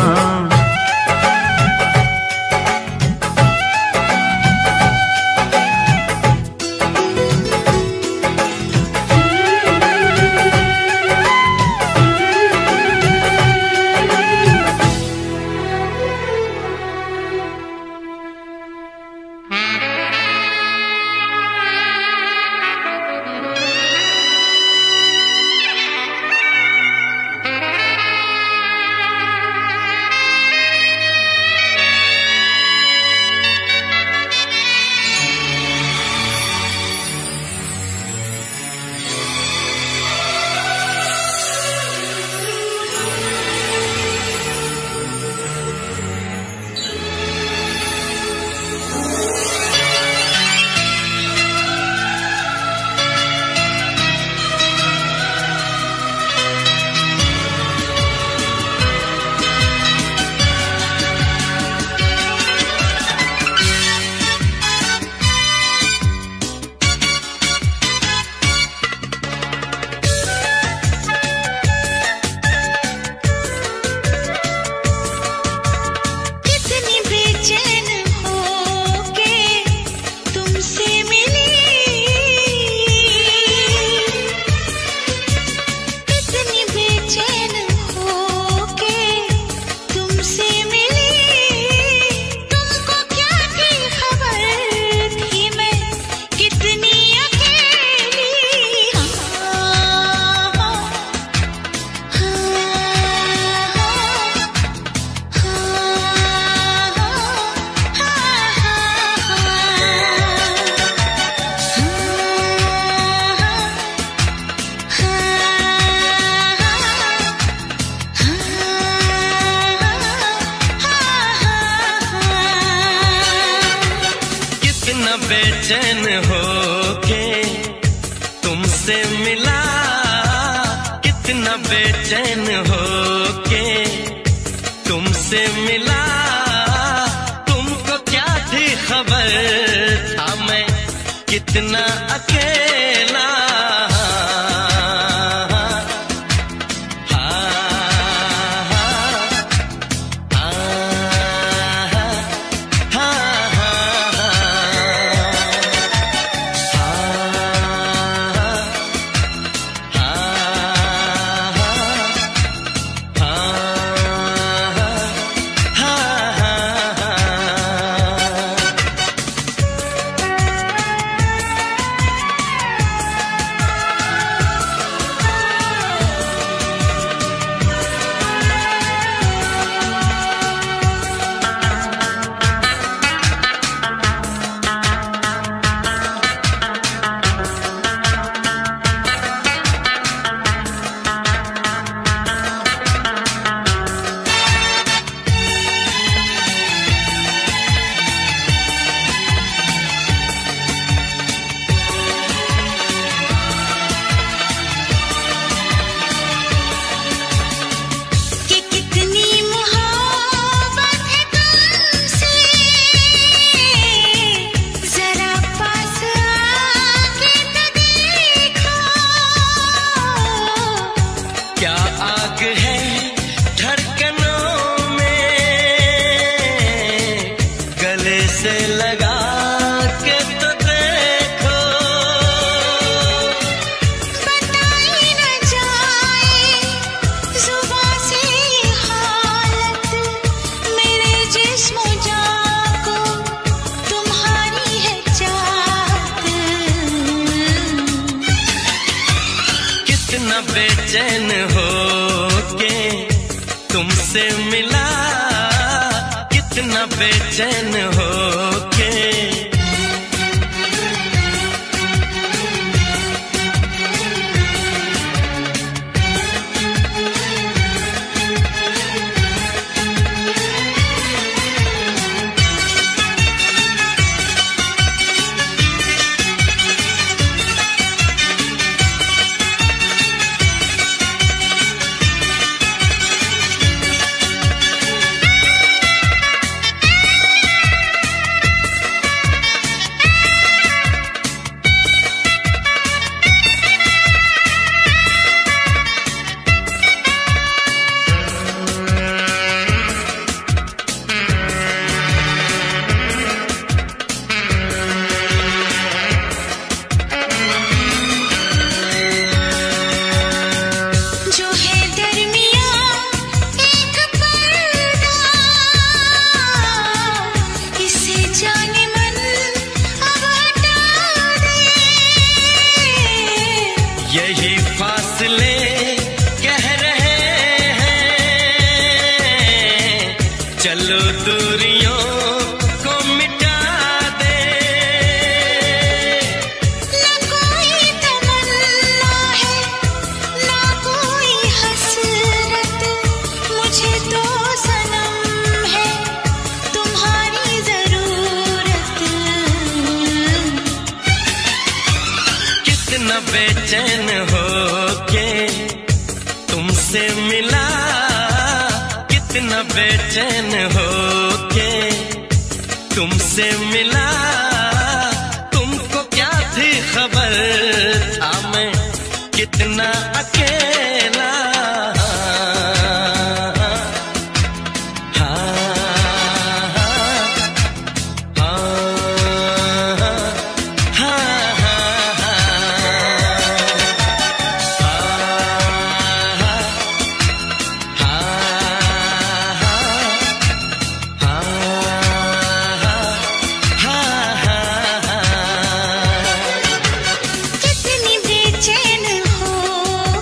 Speaker 1: बेचैन हो के तुमसे मिला, कितना बेचैन हो के तुमसे मिला। तुमको क्या थी खबर था मैं कितना अकेला। बेचैन हो के तुमसे मिला, कितना बेचैन हो के। यही फासले कह रहे हैं, चलो दूरियों को मिटा दे।
Speaker 2: ना कोई तमन्ना है, ना कोई हसरत, मुझे तो सनम है तुम्हारी जरूरत।
Speaker 1: कितना बेचैन हो के तुमसे मिला, कितना बेचैन हो के तुमसे मिला। तुमको क्या थी खबर था मैं कितना अकेला।
Speaker 2: कितनी बेचैन हो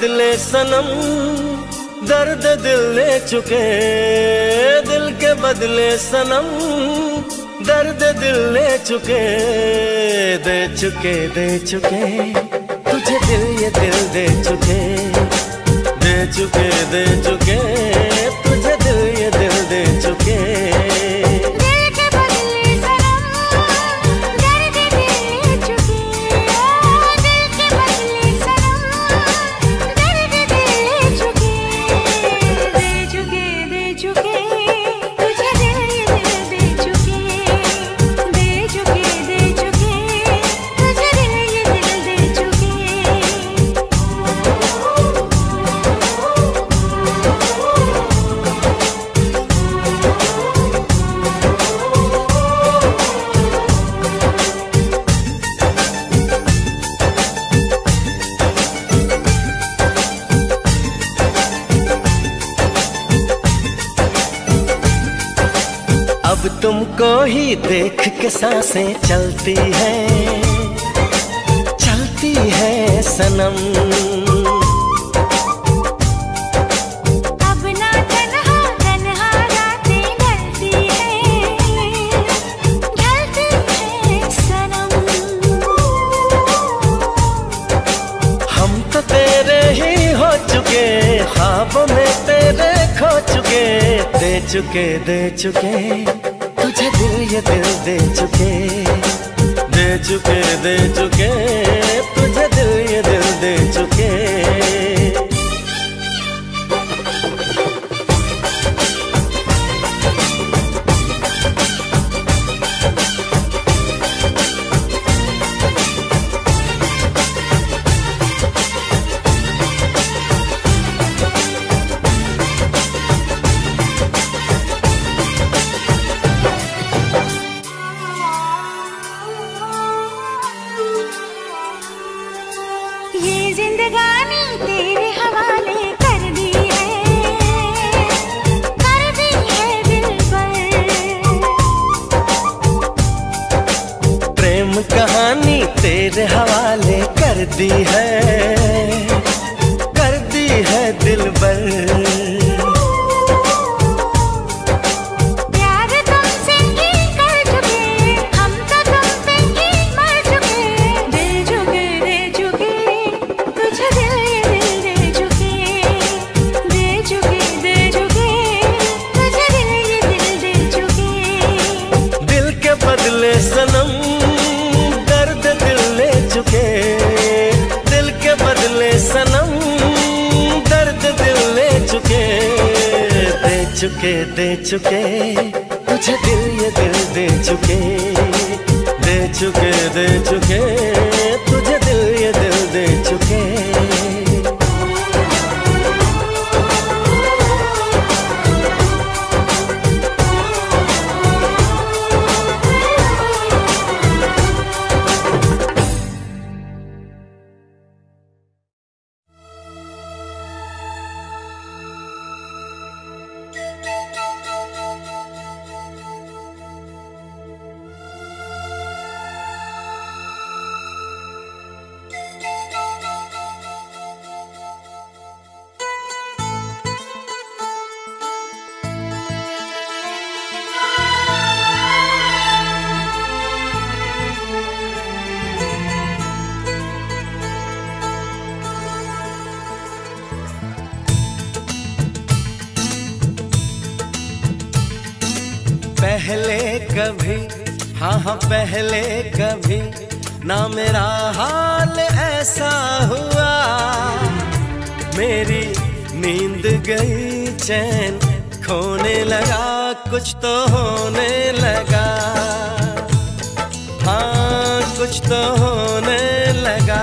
Speaker 1: बदले सनम दर्द दिल ले चुके, दिल के बदले सनम दर्द दिल ले चुके, दे चुके दे चुके तुझे दिल ये दिल दे चुके, दे चुके दे चुके तुझे दिल ये दिल दे चुके। अब तुमको ही देख के सांसें चलती हैं, चलती है सनम।
Speaker 2: अब ना तन्हा तन्हा रातें ढलती हैं, ढलती है सनम।
Speaker 1: हम तो तेरे ही हो चुके, ख्वाबों में तेरे खो चुके, दे चुके दे चुके तुझे दिल ये दिल दे चुके, दे चुके दे चुके तुझे दिल ये दिल दे चुके।
Speaker 2: ये जिंदगानी तेरे हवाले कर दी है, कर दी है दिल पर।
Speaker 1: प्रेम कहानी तेरे हवाले कर दी है, कर दी है दिल पर। सनम दर्द दिल ले चुके, दिल के बदले सनम दर्द दिल ले चुके, दे चुके दे चुके तुझे दिल ये दिल दे चुके, दे चुके दे चुके तुझे दिल ये दिल दे चुके। पहले कभी, हाँ हाँ पहले कभी ना मेरा हाल ऐसा हुआ, मेरी नींद गई चैन खोने लगा, कुछ तो होने लगा, हाँ कुछ तो होने लगा।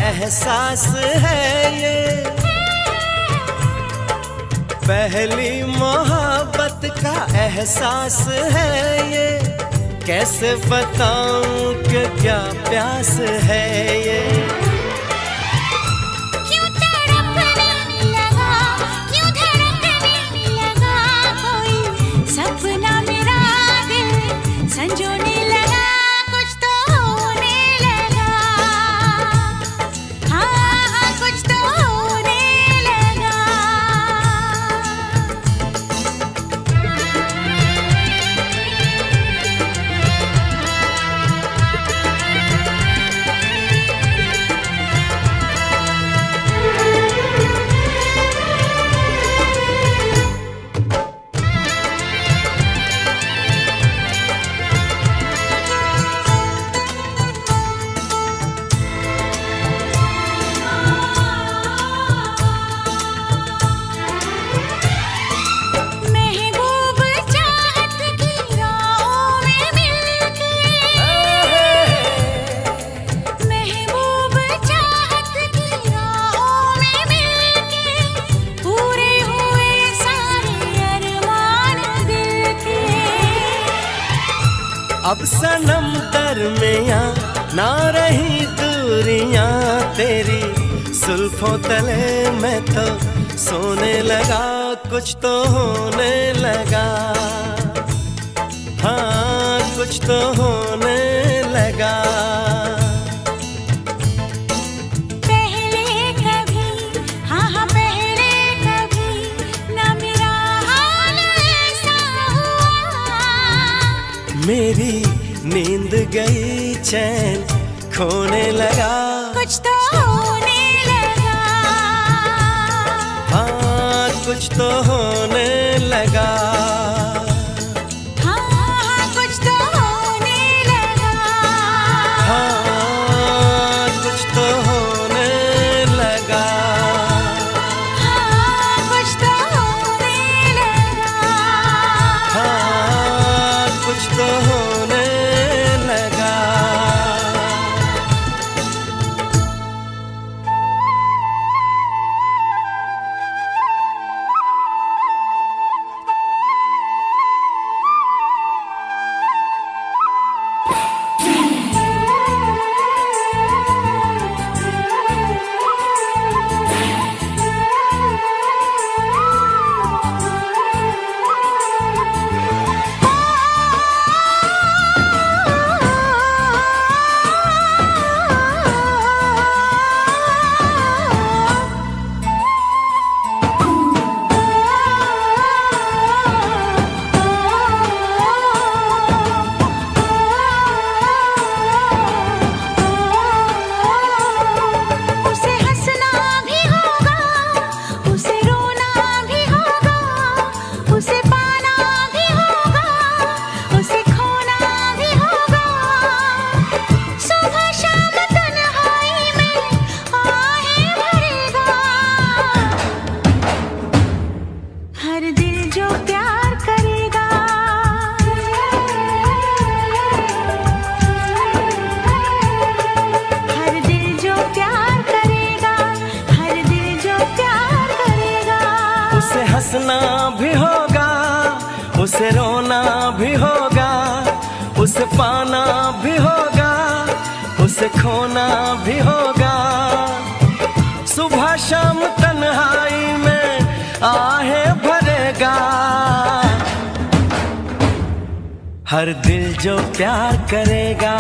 Speaker 1: एहसास है ये, पहली मोहब्बत का एहसास है ये। कैसे बताऊं कि क्या प्यास है ये।
Speaker 2: क्यों तड़पने लगा, क्यों धड़कने लगा, कोई सपना मेरा दिल संजोने लगा, कुछ तो होने लगा, हाँ हाँ कुछ तो होने लगा। महबूब चाहत की राहों में मिलके, महबूब चाहत की राहों में मिलके, पूरे हुए सारे अरमान दिल के।
Speaker 1: अब सनम दरमियां ना रही दूरियां तेरी, जुल्फों तले मैं तो सोने लगा, कुछ तो होने लगा, हाँ कुछ तो होने लगा।
Speaker 2: पहले कभी, हाँ हाँ पहले कभी ना मेरा हाल ऐसा हुआ।
Speaker 1: मेरी नींद गई चैन खोने लगा,
Speaker 2: कुछ तो होने लगा,
Speaker 1: हाँ कुछ तो होने लगा,
Speaker 2: हाँ हाँ कुछ तो होने लगा,
Speaker 1: हाँ कुछ तो होने लगा,
Speaker 2: हाँ कुछ तो होने लगा।
Speaker 1: हाँ कुछ तो होने लगा।
Speaker 2: उसे हंसना भी होगा, उसे रोना भी होगा, उसे पाना भी होगा, उसे खोना भी होगा। सुबह शाम तन्हाई में आहें भरेगा। हर दिल जो प्यार करेगा, हर दिल जो प्यार करेगा, हर दिल जो प्यार करेगा।
Speaker 1: उसे हंसना भी होगा, उसे रोना भी होगा, उसे पाना भी होगा, उसे खोना भी होगा। सुबह शाम तन्हाई में आहें भरेगा। हर दिल जो प्यार करेगा,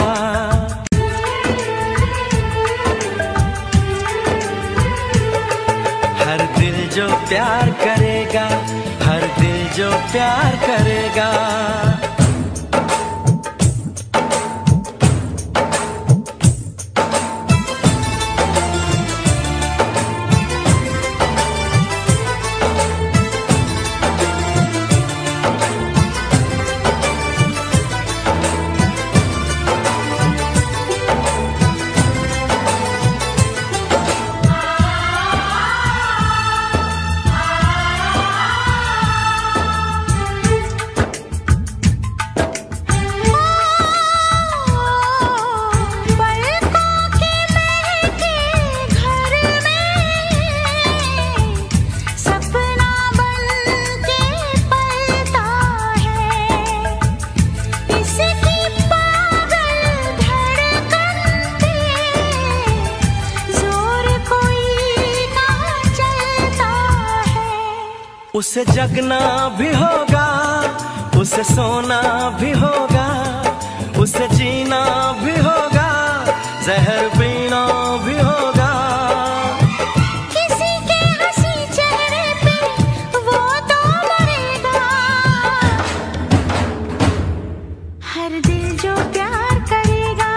Speaker 1: हर दिल जो प्यार करेगा, हर दिल जो प्यार करेगा। उसे जगना भी होगा, उसे सोना भी होगा, उसे जीना भी होगा, जहर पीना भी होगा।
Speaker 2: किसी के हंसी चेहरे पे वो तो मरेगा। हर दिल जो प्यार करेगा,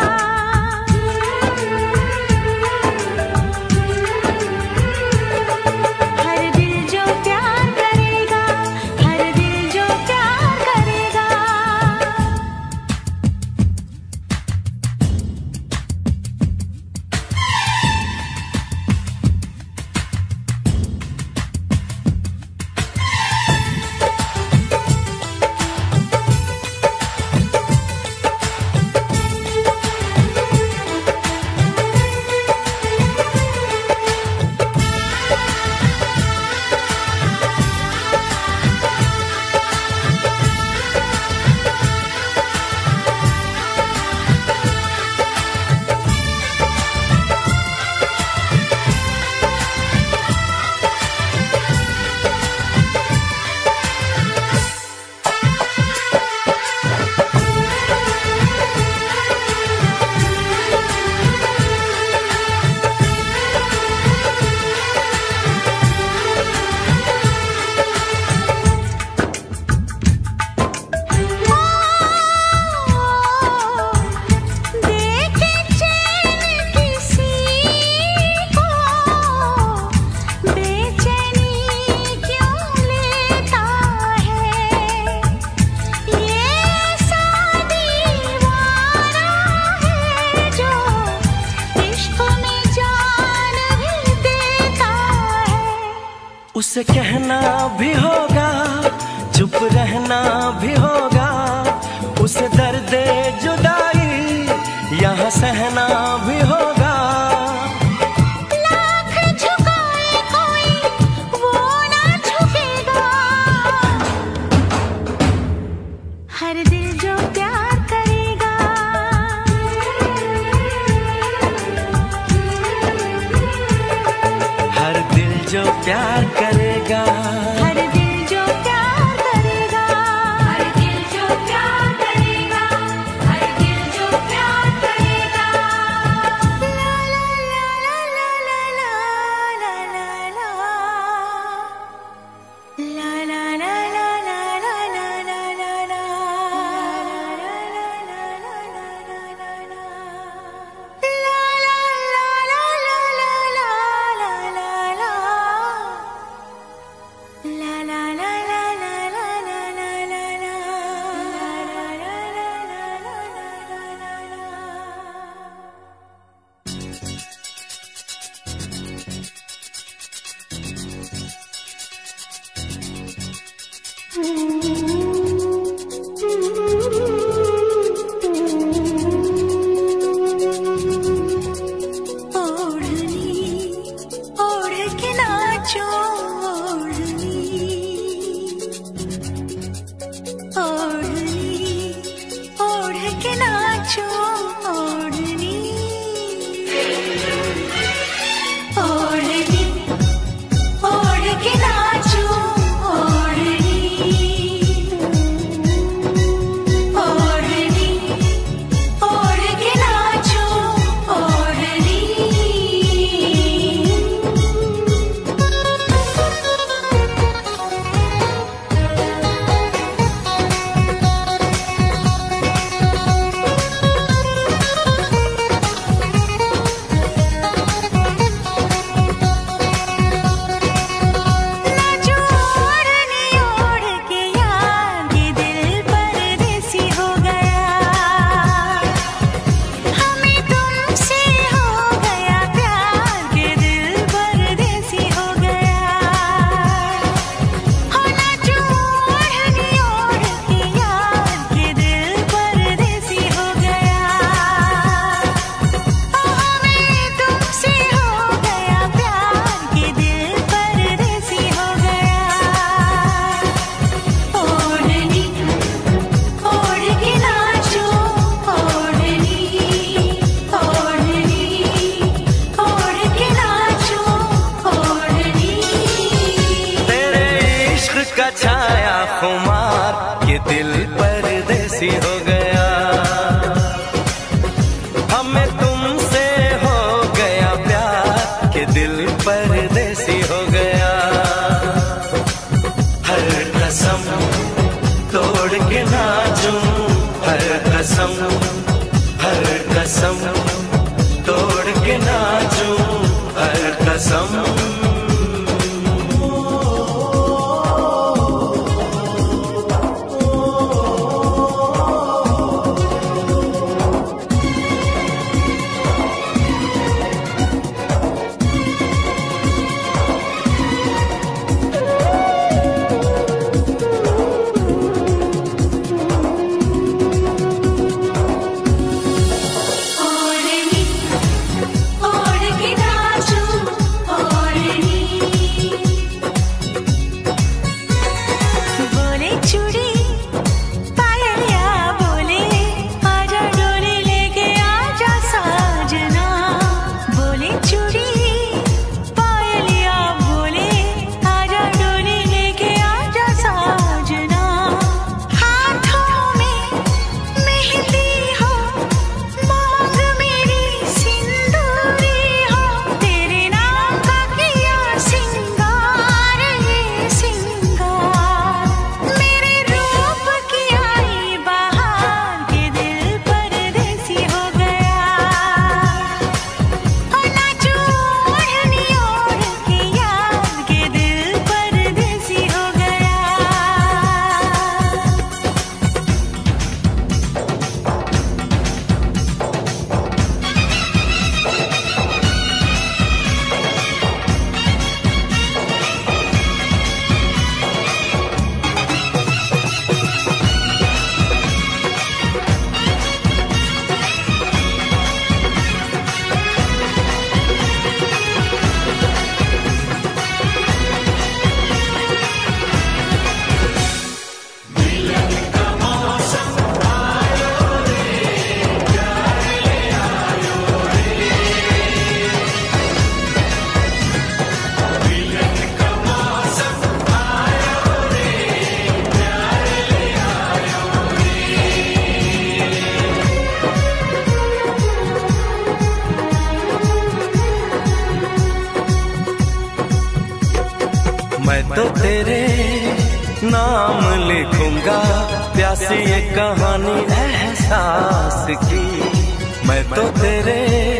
Speaker 2: हर दिल जो प्यार करेगा, हर दिल जो प्यार करेगा। देखे चैन किसी को, बेचैनी क्यों लेता है? ये ऐसा दीवाना है जो इश्क में जान भी देता है।
Speaker 1: उसे कहना भी होगा, चुप रहना भी होगा, उसे दर्द जुदाई यहाँ सहना भी होगा।
Speaker 2: लाख झुकाए कोई वो ना झुकेगा। हर दिल जो प्यार करेगा,
Speaker 1: हर दिल जो प्यार करेगा,
Speaker 2: हर दिल जो प्यार करेगा, हर दिल जो प्यार करेगा, हर दिल जो प्यार करेगा। ला ला ला ला ला ला ला ला ला ला ला ला ओढ़ के नाचो ओढ़नी।
Speaker 1: का छाया खुमार ये दिल परदेसी हो गया। हमें तुमसे हो गया प्यार के दिल परदेसी हो गया। हर कसम तोड़ के नाचूं, हर कसम हर कसम तोड़ के नाचूं, हर कसम। मैं तो तेरे नाम लिखूंगा प्यासी ये कहानी एहसास की। मैं तो तेरे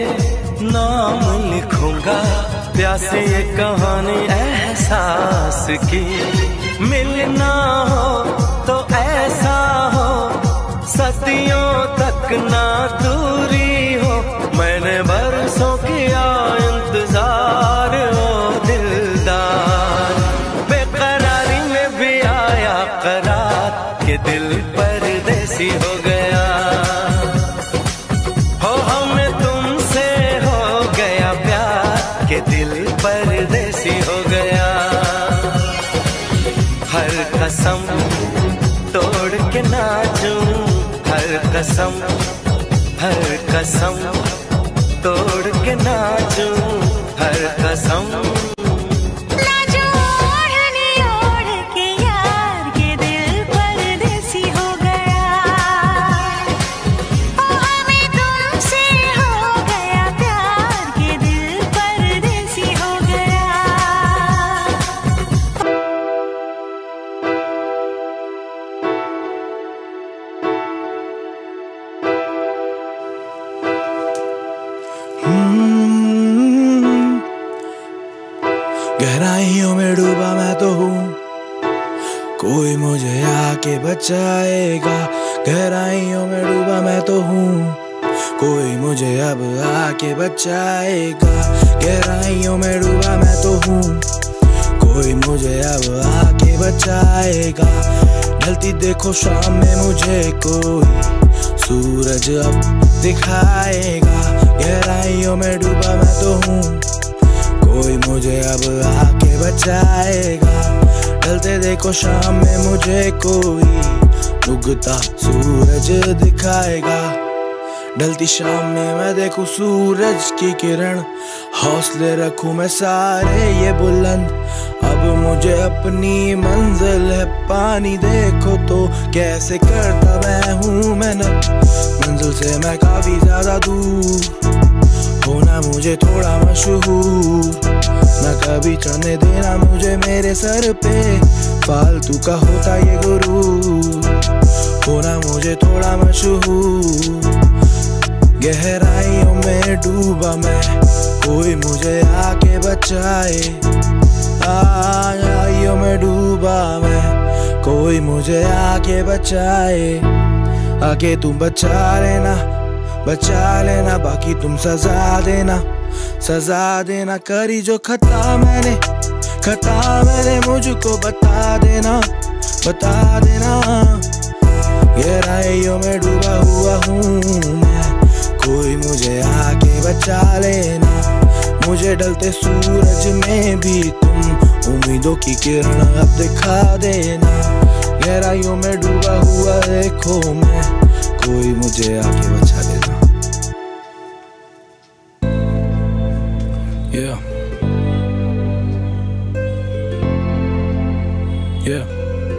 Speaker 1: नाम लिखूंगा प्यासी ये कहानी एहसास की। मिलना हो तो ऐसा हो सदियों तक ना दूरी हो। मैंने बरसों किया इंतजार ओ दिलदार, बेकरारी में भी आया करार के दिल परदेसी हो गया। हो हमें तुमसे हो गया प्यार के दिल परदेसी हो गया। हर कसम तोड़ के नाचूं, हर कसम हर कसम तोड़ के नाचूं, हर कसम।
Speaker 5: गहराइयों में डूबा मैं तो हूँ, कोई मुझे आके बचाएगा। गहराइयों में डूबा मैं तो हूँ, कोई मुझे अब आके बचाएगा। गहराइयों में डूबा मैं तो हूँ, कोई मुझे अब आके बचाएगा। ढलती देखो शाम में मुझे कोई सूरज अब दिखाएगा। गहराइयों में डूबा मैं तो हूँ, कोई मुझे अब आके बचाएगा। ढलते देखो शाम में मुझे कोई उगता सूरज दिखाएगा। ढलती शाम में मैं देखूं सूरज की किरण, हौसले रखूं मैं सारे ये बुलंद। अब जो मुझे अपनी मंजिल है पानी देखो तो कैसे करता मैं हूँ मेहनत, मंजिल से मैं काफी ज्यादा दूर, होना मुझे थोड़ा मशहूर, ना कभी चढ़ने देना मुझे मेरे सर पे, फालतू का होता ये गुरूर, होना मुझे थोड़ा मशहूर। गहराइयों में डूबा मैं, कोई मुझे आके बचाए, गहराइयों में डूबा मैं, कोई मुझे आके बचाए, आके तुम बचा लेना, बचा लेना, बाकी तुम सजा देना, सजा देना, करी जो खता मैंने, खता मैंने मुझको बता देना, बता देना। गहराइयों में डूबा हुआ हूँ मैं, कोई मुझे आके बचा लेना, मुझे ढलते सूरज में भी तुम उम्मीदों की किरण अब दिखा देना। गहराइयों में डूबा हुआ देखो मैं, कोई मुझे आके बचा देना। Yeah. Yeah.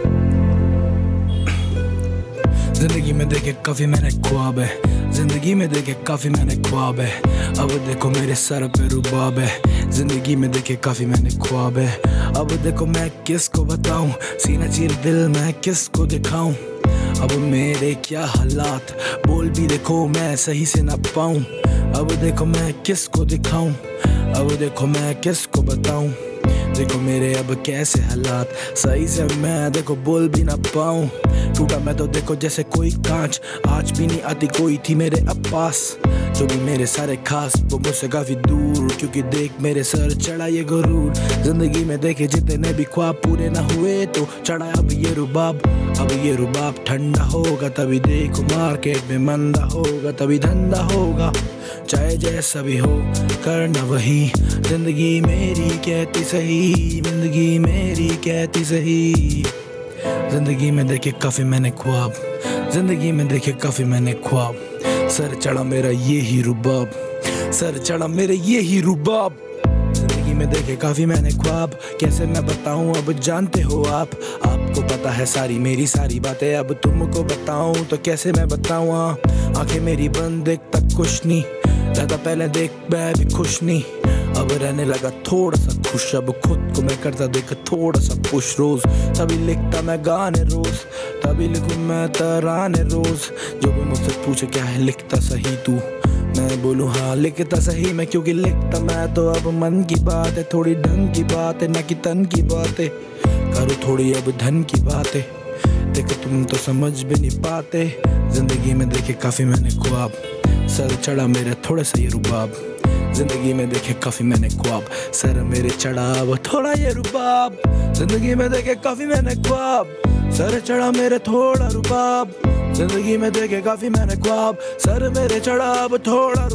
Speaker 5: जिंदगी में देखे काफी मैंने ख्वाब है, जिंदगी में देखे काफी मैंने ख्वाब है, अब देखो मेरे सर पे रुबाब है, जिंदगी में देखे काफी मैंने ख्वाब है, अब देखो मैं किसको बताऊं, सीना चीर दिल मैं किसको दिखाऊं, अब मेरे क्या हालात बोल भी देखो मैं सही से ना पाऊं, अब देखो मैं किसको दिखाऊं, अब देखो मैं किसको बताऊं, देखो मेरे अब कैसे हालात, सही से मैं देखो बोल भी ना पाऊं, टूटा मैं तो देखो जैसे कोई कांच, आज भी नहीं आती कोई थी मेरे अब पास, जो भी मेरे सारे खास वो मुझसे काफी दूर, क्योंकि देख मेरे सर चढ़ा ये गुरूर, जिंदगी में देखे जितने भी ख्वाब पूरे ना हुए तो चढ़ा अब ये रुबाब, अब ये रुबाब ठंडा होगा तभी देखो मार्केट में मंदा होगा, तभी धंधा होगा, चाहे जैसा भी हो करना वही, जिंदगी मेरी कहती सही, जिंदगी मेरी कहती सही। जिंदगी में देखे काफी मैंने ख्वाब, जिंदगी में देखे काफी मैंने ख्वाब, सर चढ़ा मेरा ये ही रुबाब, सर चढ़ा मेरे ये ही रुबाब, जिंदगी में देखे काफी मैंने ख्वाब, कैसे मैं बताऊं अब जानते हो आप, आपको पता है सारी मेरी सारी बातें, अब तुमको बताऊं तो कैसे मैं बताऊं, आंखें मेरी बंद देख तक कुछ नहीं, ज्यादा पहले देख मैं भी खुश नहीं, अब रहने लगा थोड़ा सा खुश, अब खुद को मैं करता देख थोड़ा सा खुश रोज, तभी लिखता मैं गाने रोज, तभी लिखूं मैं तराने रोज, जो भी मुझसे पूछे क्या है लिखता सही तू, मैं बोलूं हाँ लिखता सही मैं, क्योंकि लिखता मैं तो अब मन की बात है, थोड़ी ढंग की बात है, ना कि तन की बात है, करूँ थोड़ी अब धन की बात है, देखो तुम तो समझ भी नहीं पाते, जिंदगी में देखे काफी मैंने ख्वाब, सर चढ़ा मेरे थोड़ा सा ये रुबाब, जिंदगी में देखे काफी मैंने ख्वाब, सर मेरे चढ़ा अब थोड़ा ये रुबाब, जिंदगी में देखे काफी मैंने ख्वाब, सर चढ़ा मेरे थोड़ा रुबाब, जिंदगी में देखे काफी मैंने ख्वाब, सर मेरे चढ़ा अब थोड़ा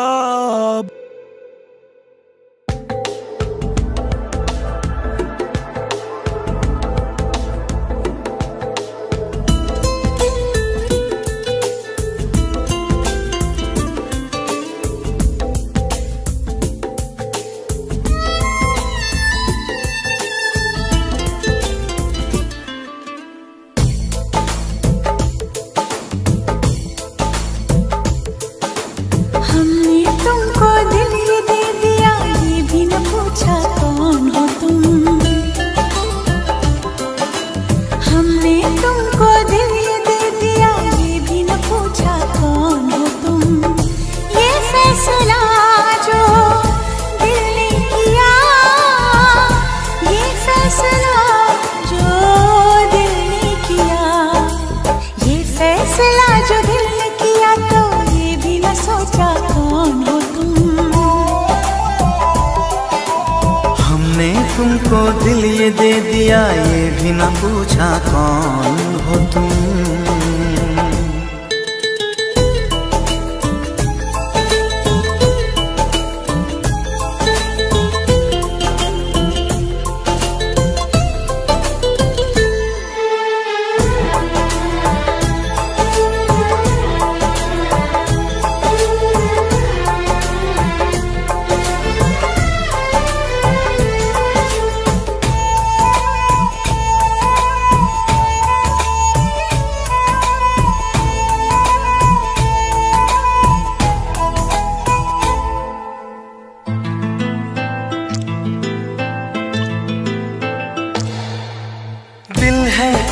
Speaker 5: रुबाब।
Speaker 4: तुमको दिल ये दे दिया ये भी न पूछा कौन हो तुम,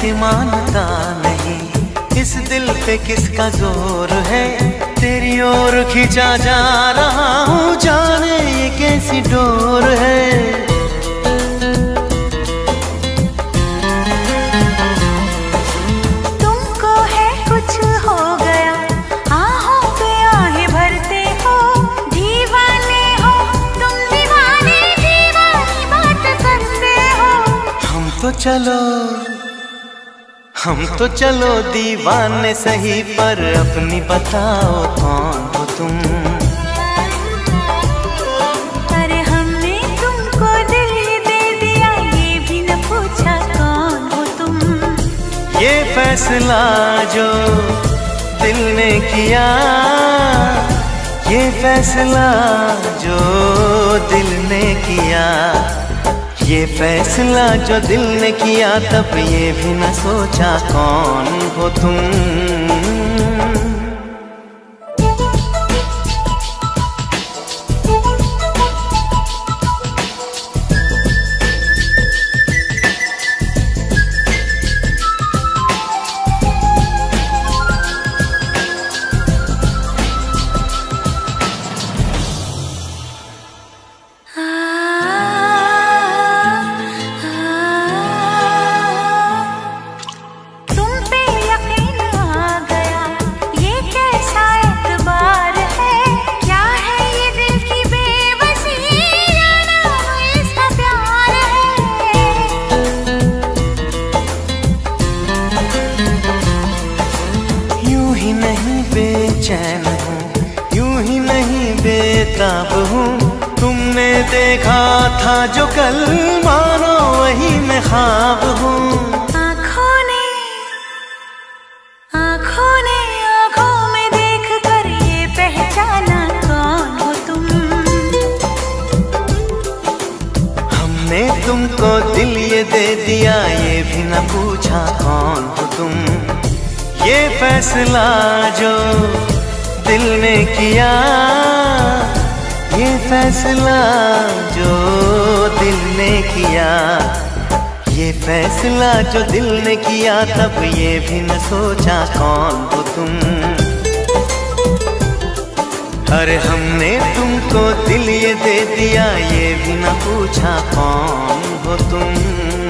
Speaker 4: कि मानता नहीं, इस दिल पे किसका जोर है, तेरी ओर खींचा जा रहा हूँ, जाने ये कैसी डोर है।
Speaker 2: तुमको है कुछ हो गया, आहों पे आहें भरते हो, दीवाने हो तुम, दीवाने दीवानी बात करते हो।
Speaker 4: हम तो चलो हम तो चलो दीवाने सही, पर अपनी बताओ कौन हो तुम।
Speaker 2: अरे हमने तुमको दिल दे दिया, ये भी न पूछा कौन हो तुम।
Speaker 4: ये फैसला जो दिल ने किया, ये फैसला जो दिल ने किया, ये फैसला जो दिल ने किया, तब ये भी न सोचा कौन हो तुम। चैन हूँ, यूं ही नहीं बेताब हूँ, तुमने देखा था जो कल, मानो वही मैं ख्वाब हूँ।
Speaker 2: आँखों ने आँखों ने आँखों में देख कर ये पहचाना कौन हो तुम।
Speaker 4: हमने तुमको दिल ये दे दिया, ये भी न पूछा कौन हो तुम। ये फैसला जो दिल ने किया, ये फैसला जो दिल ने किया, ये फैसला जो दिल ने किया, तब ये भी न सोचा कौन हो तुम। अरे हमने तुमको दिल ये दे दिया, ये भी न पूछा कौन हो तुम।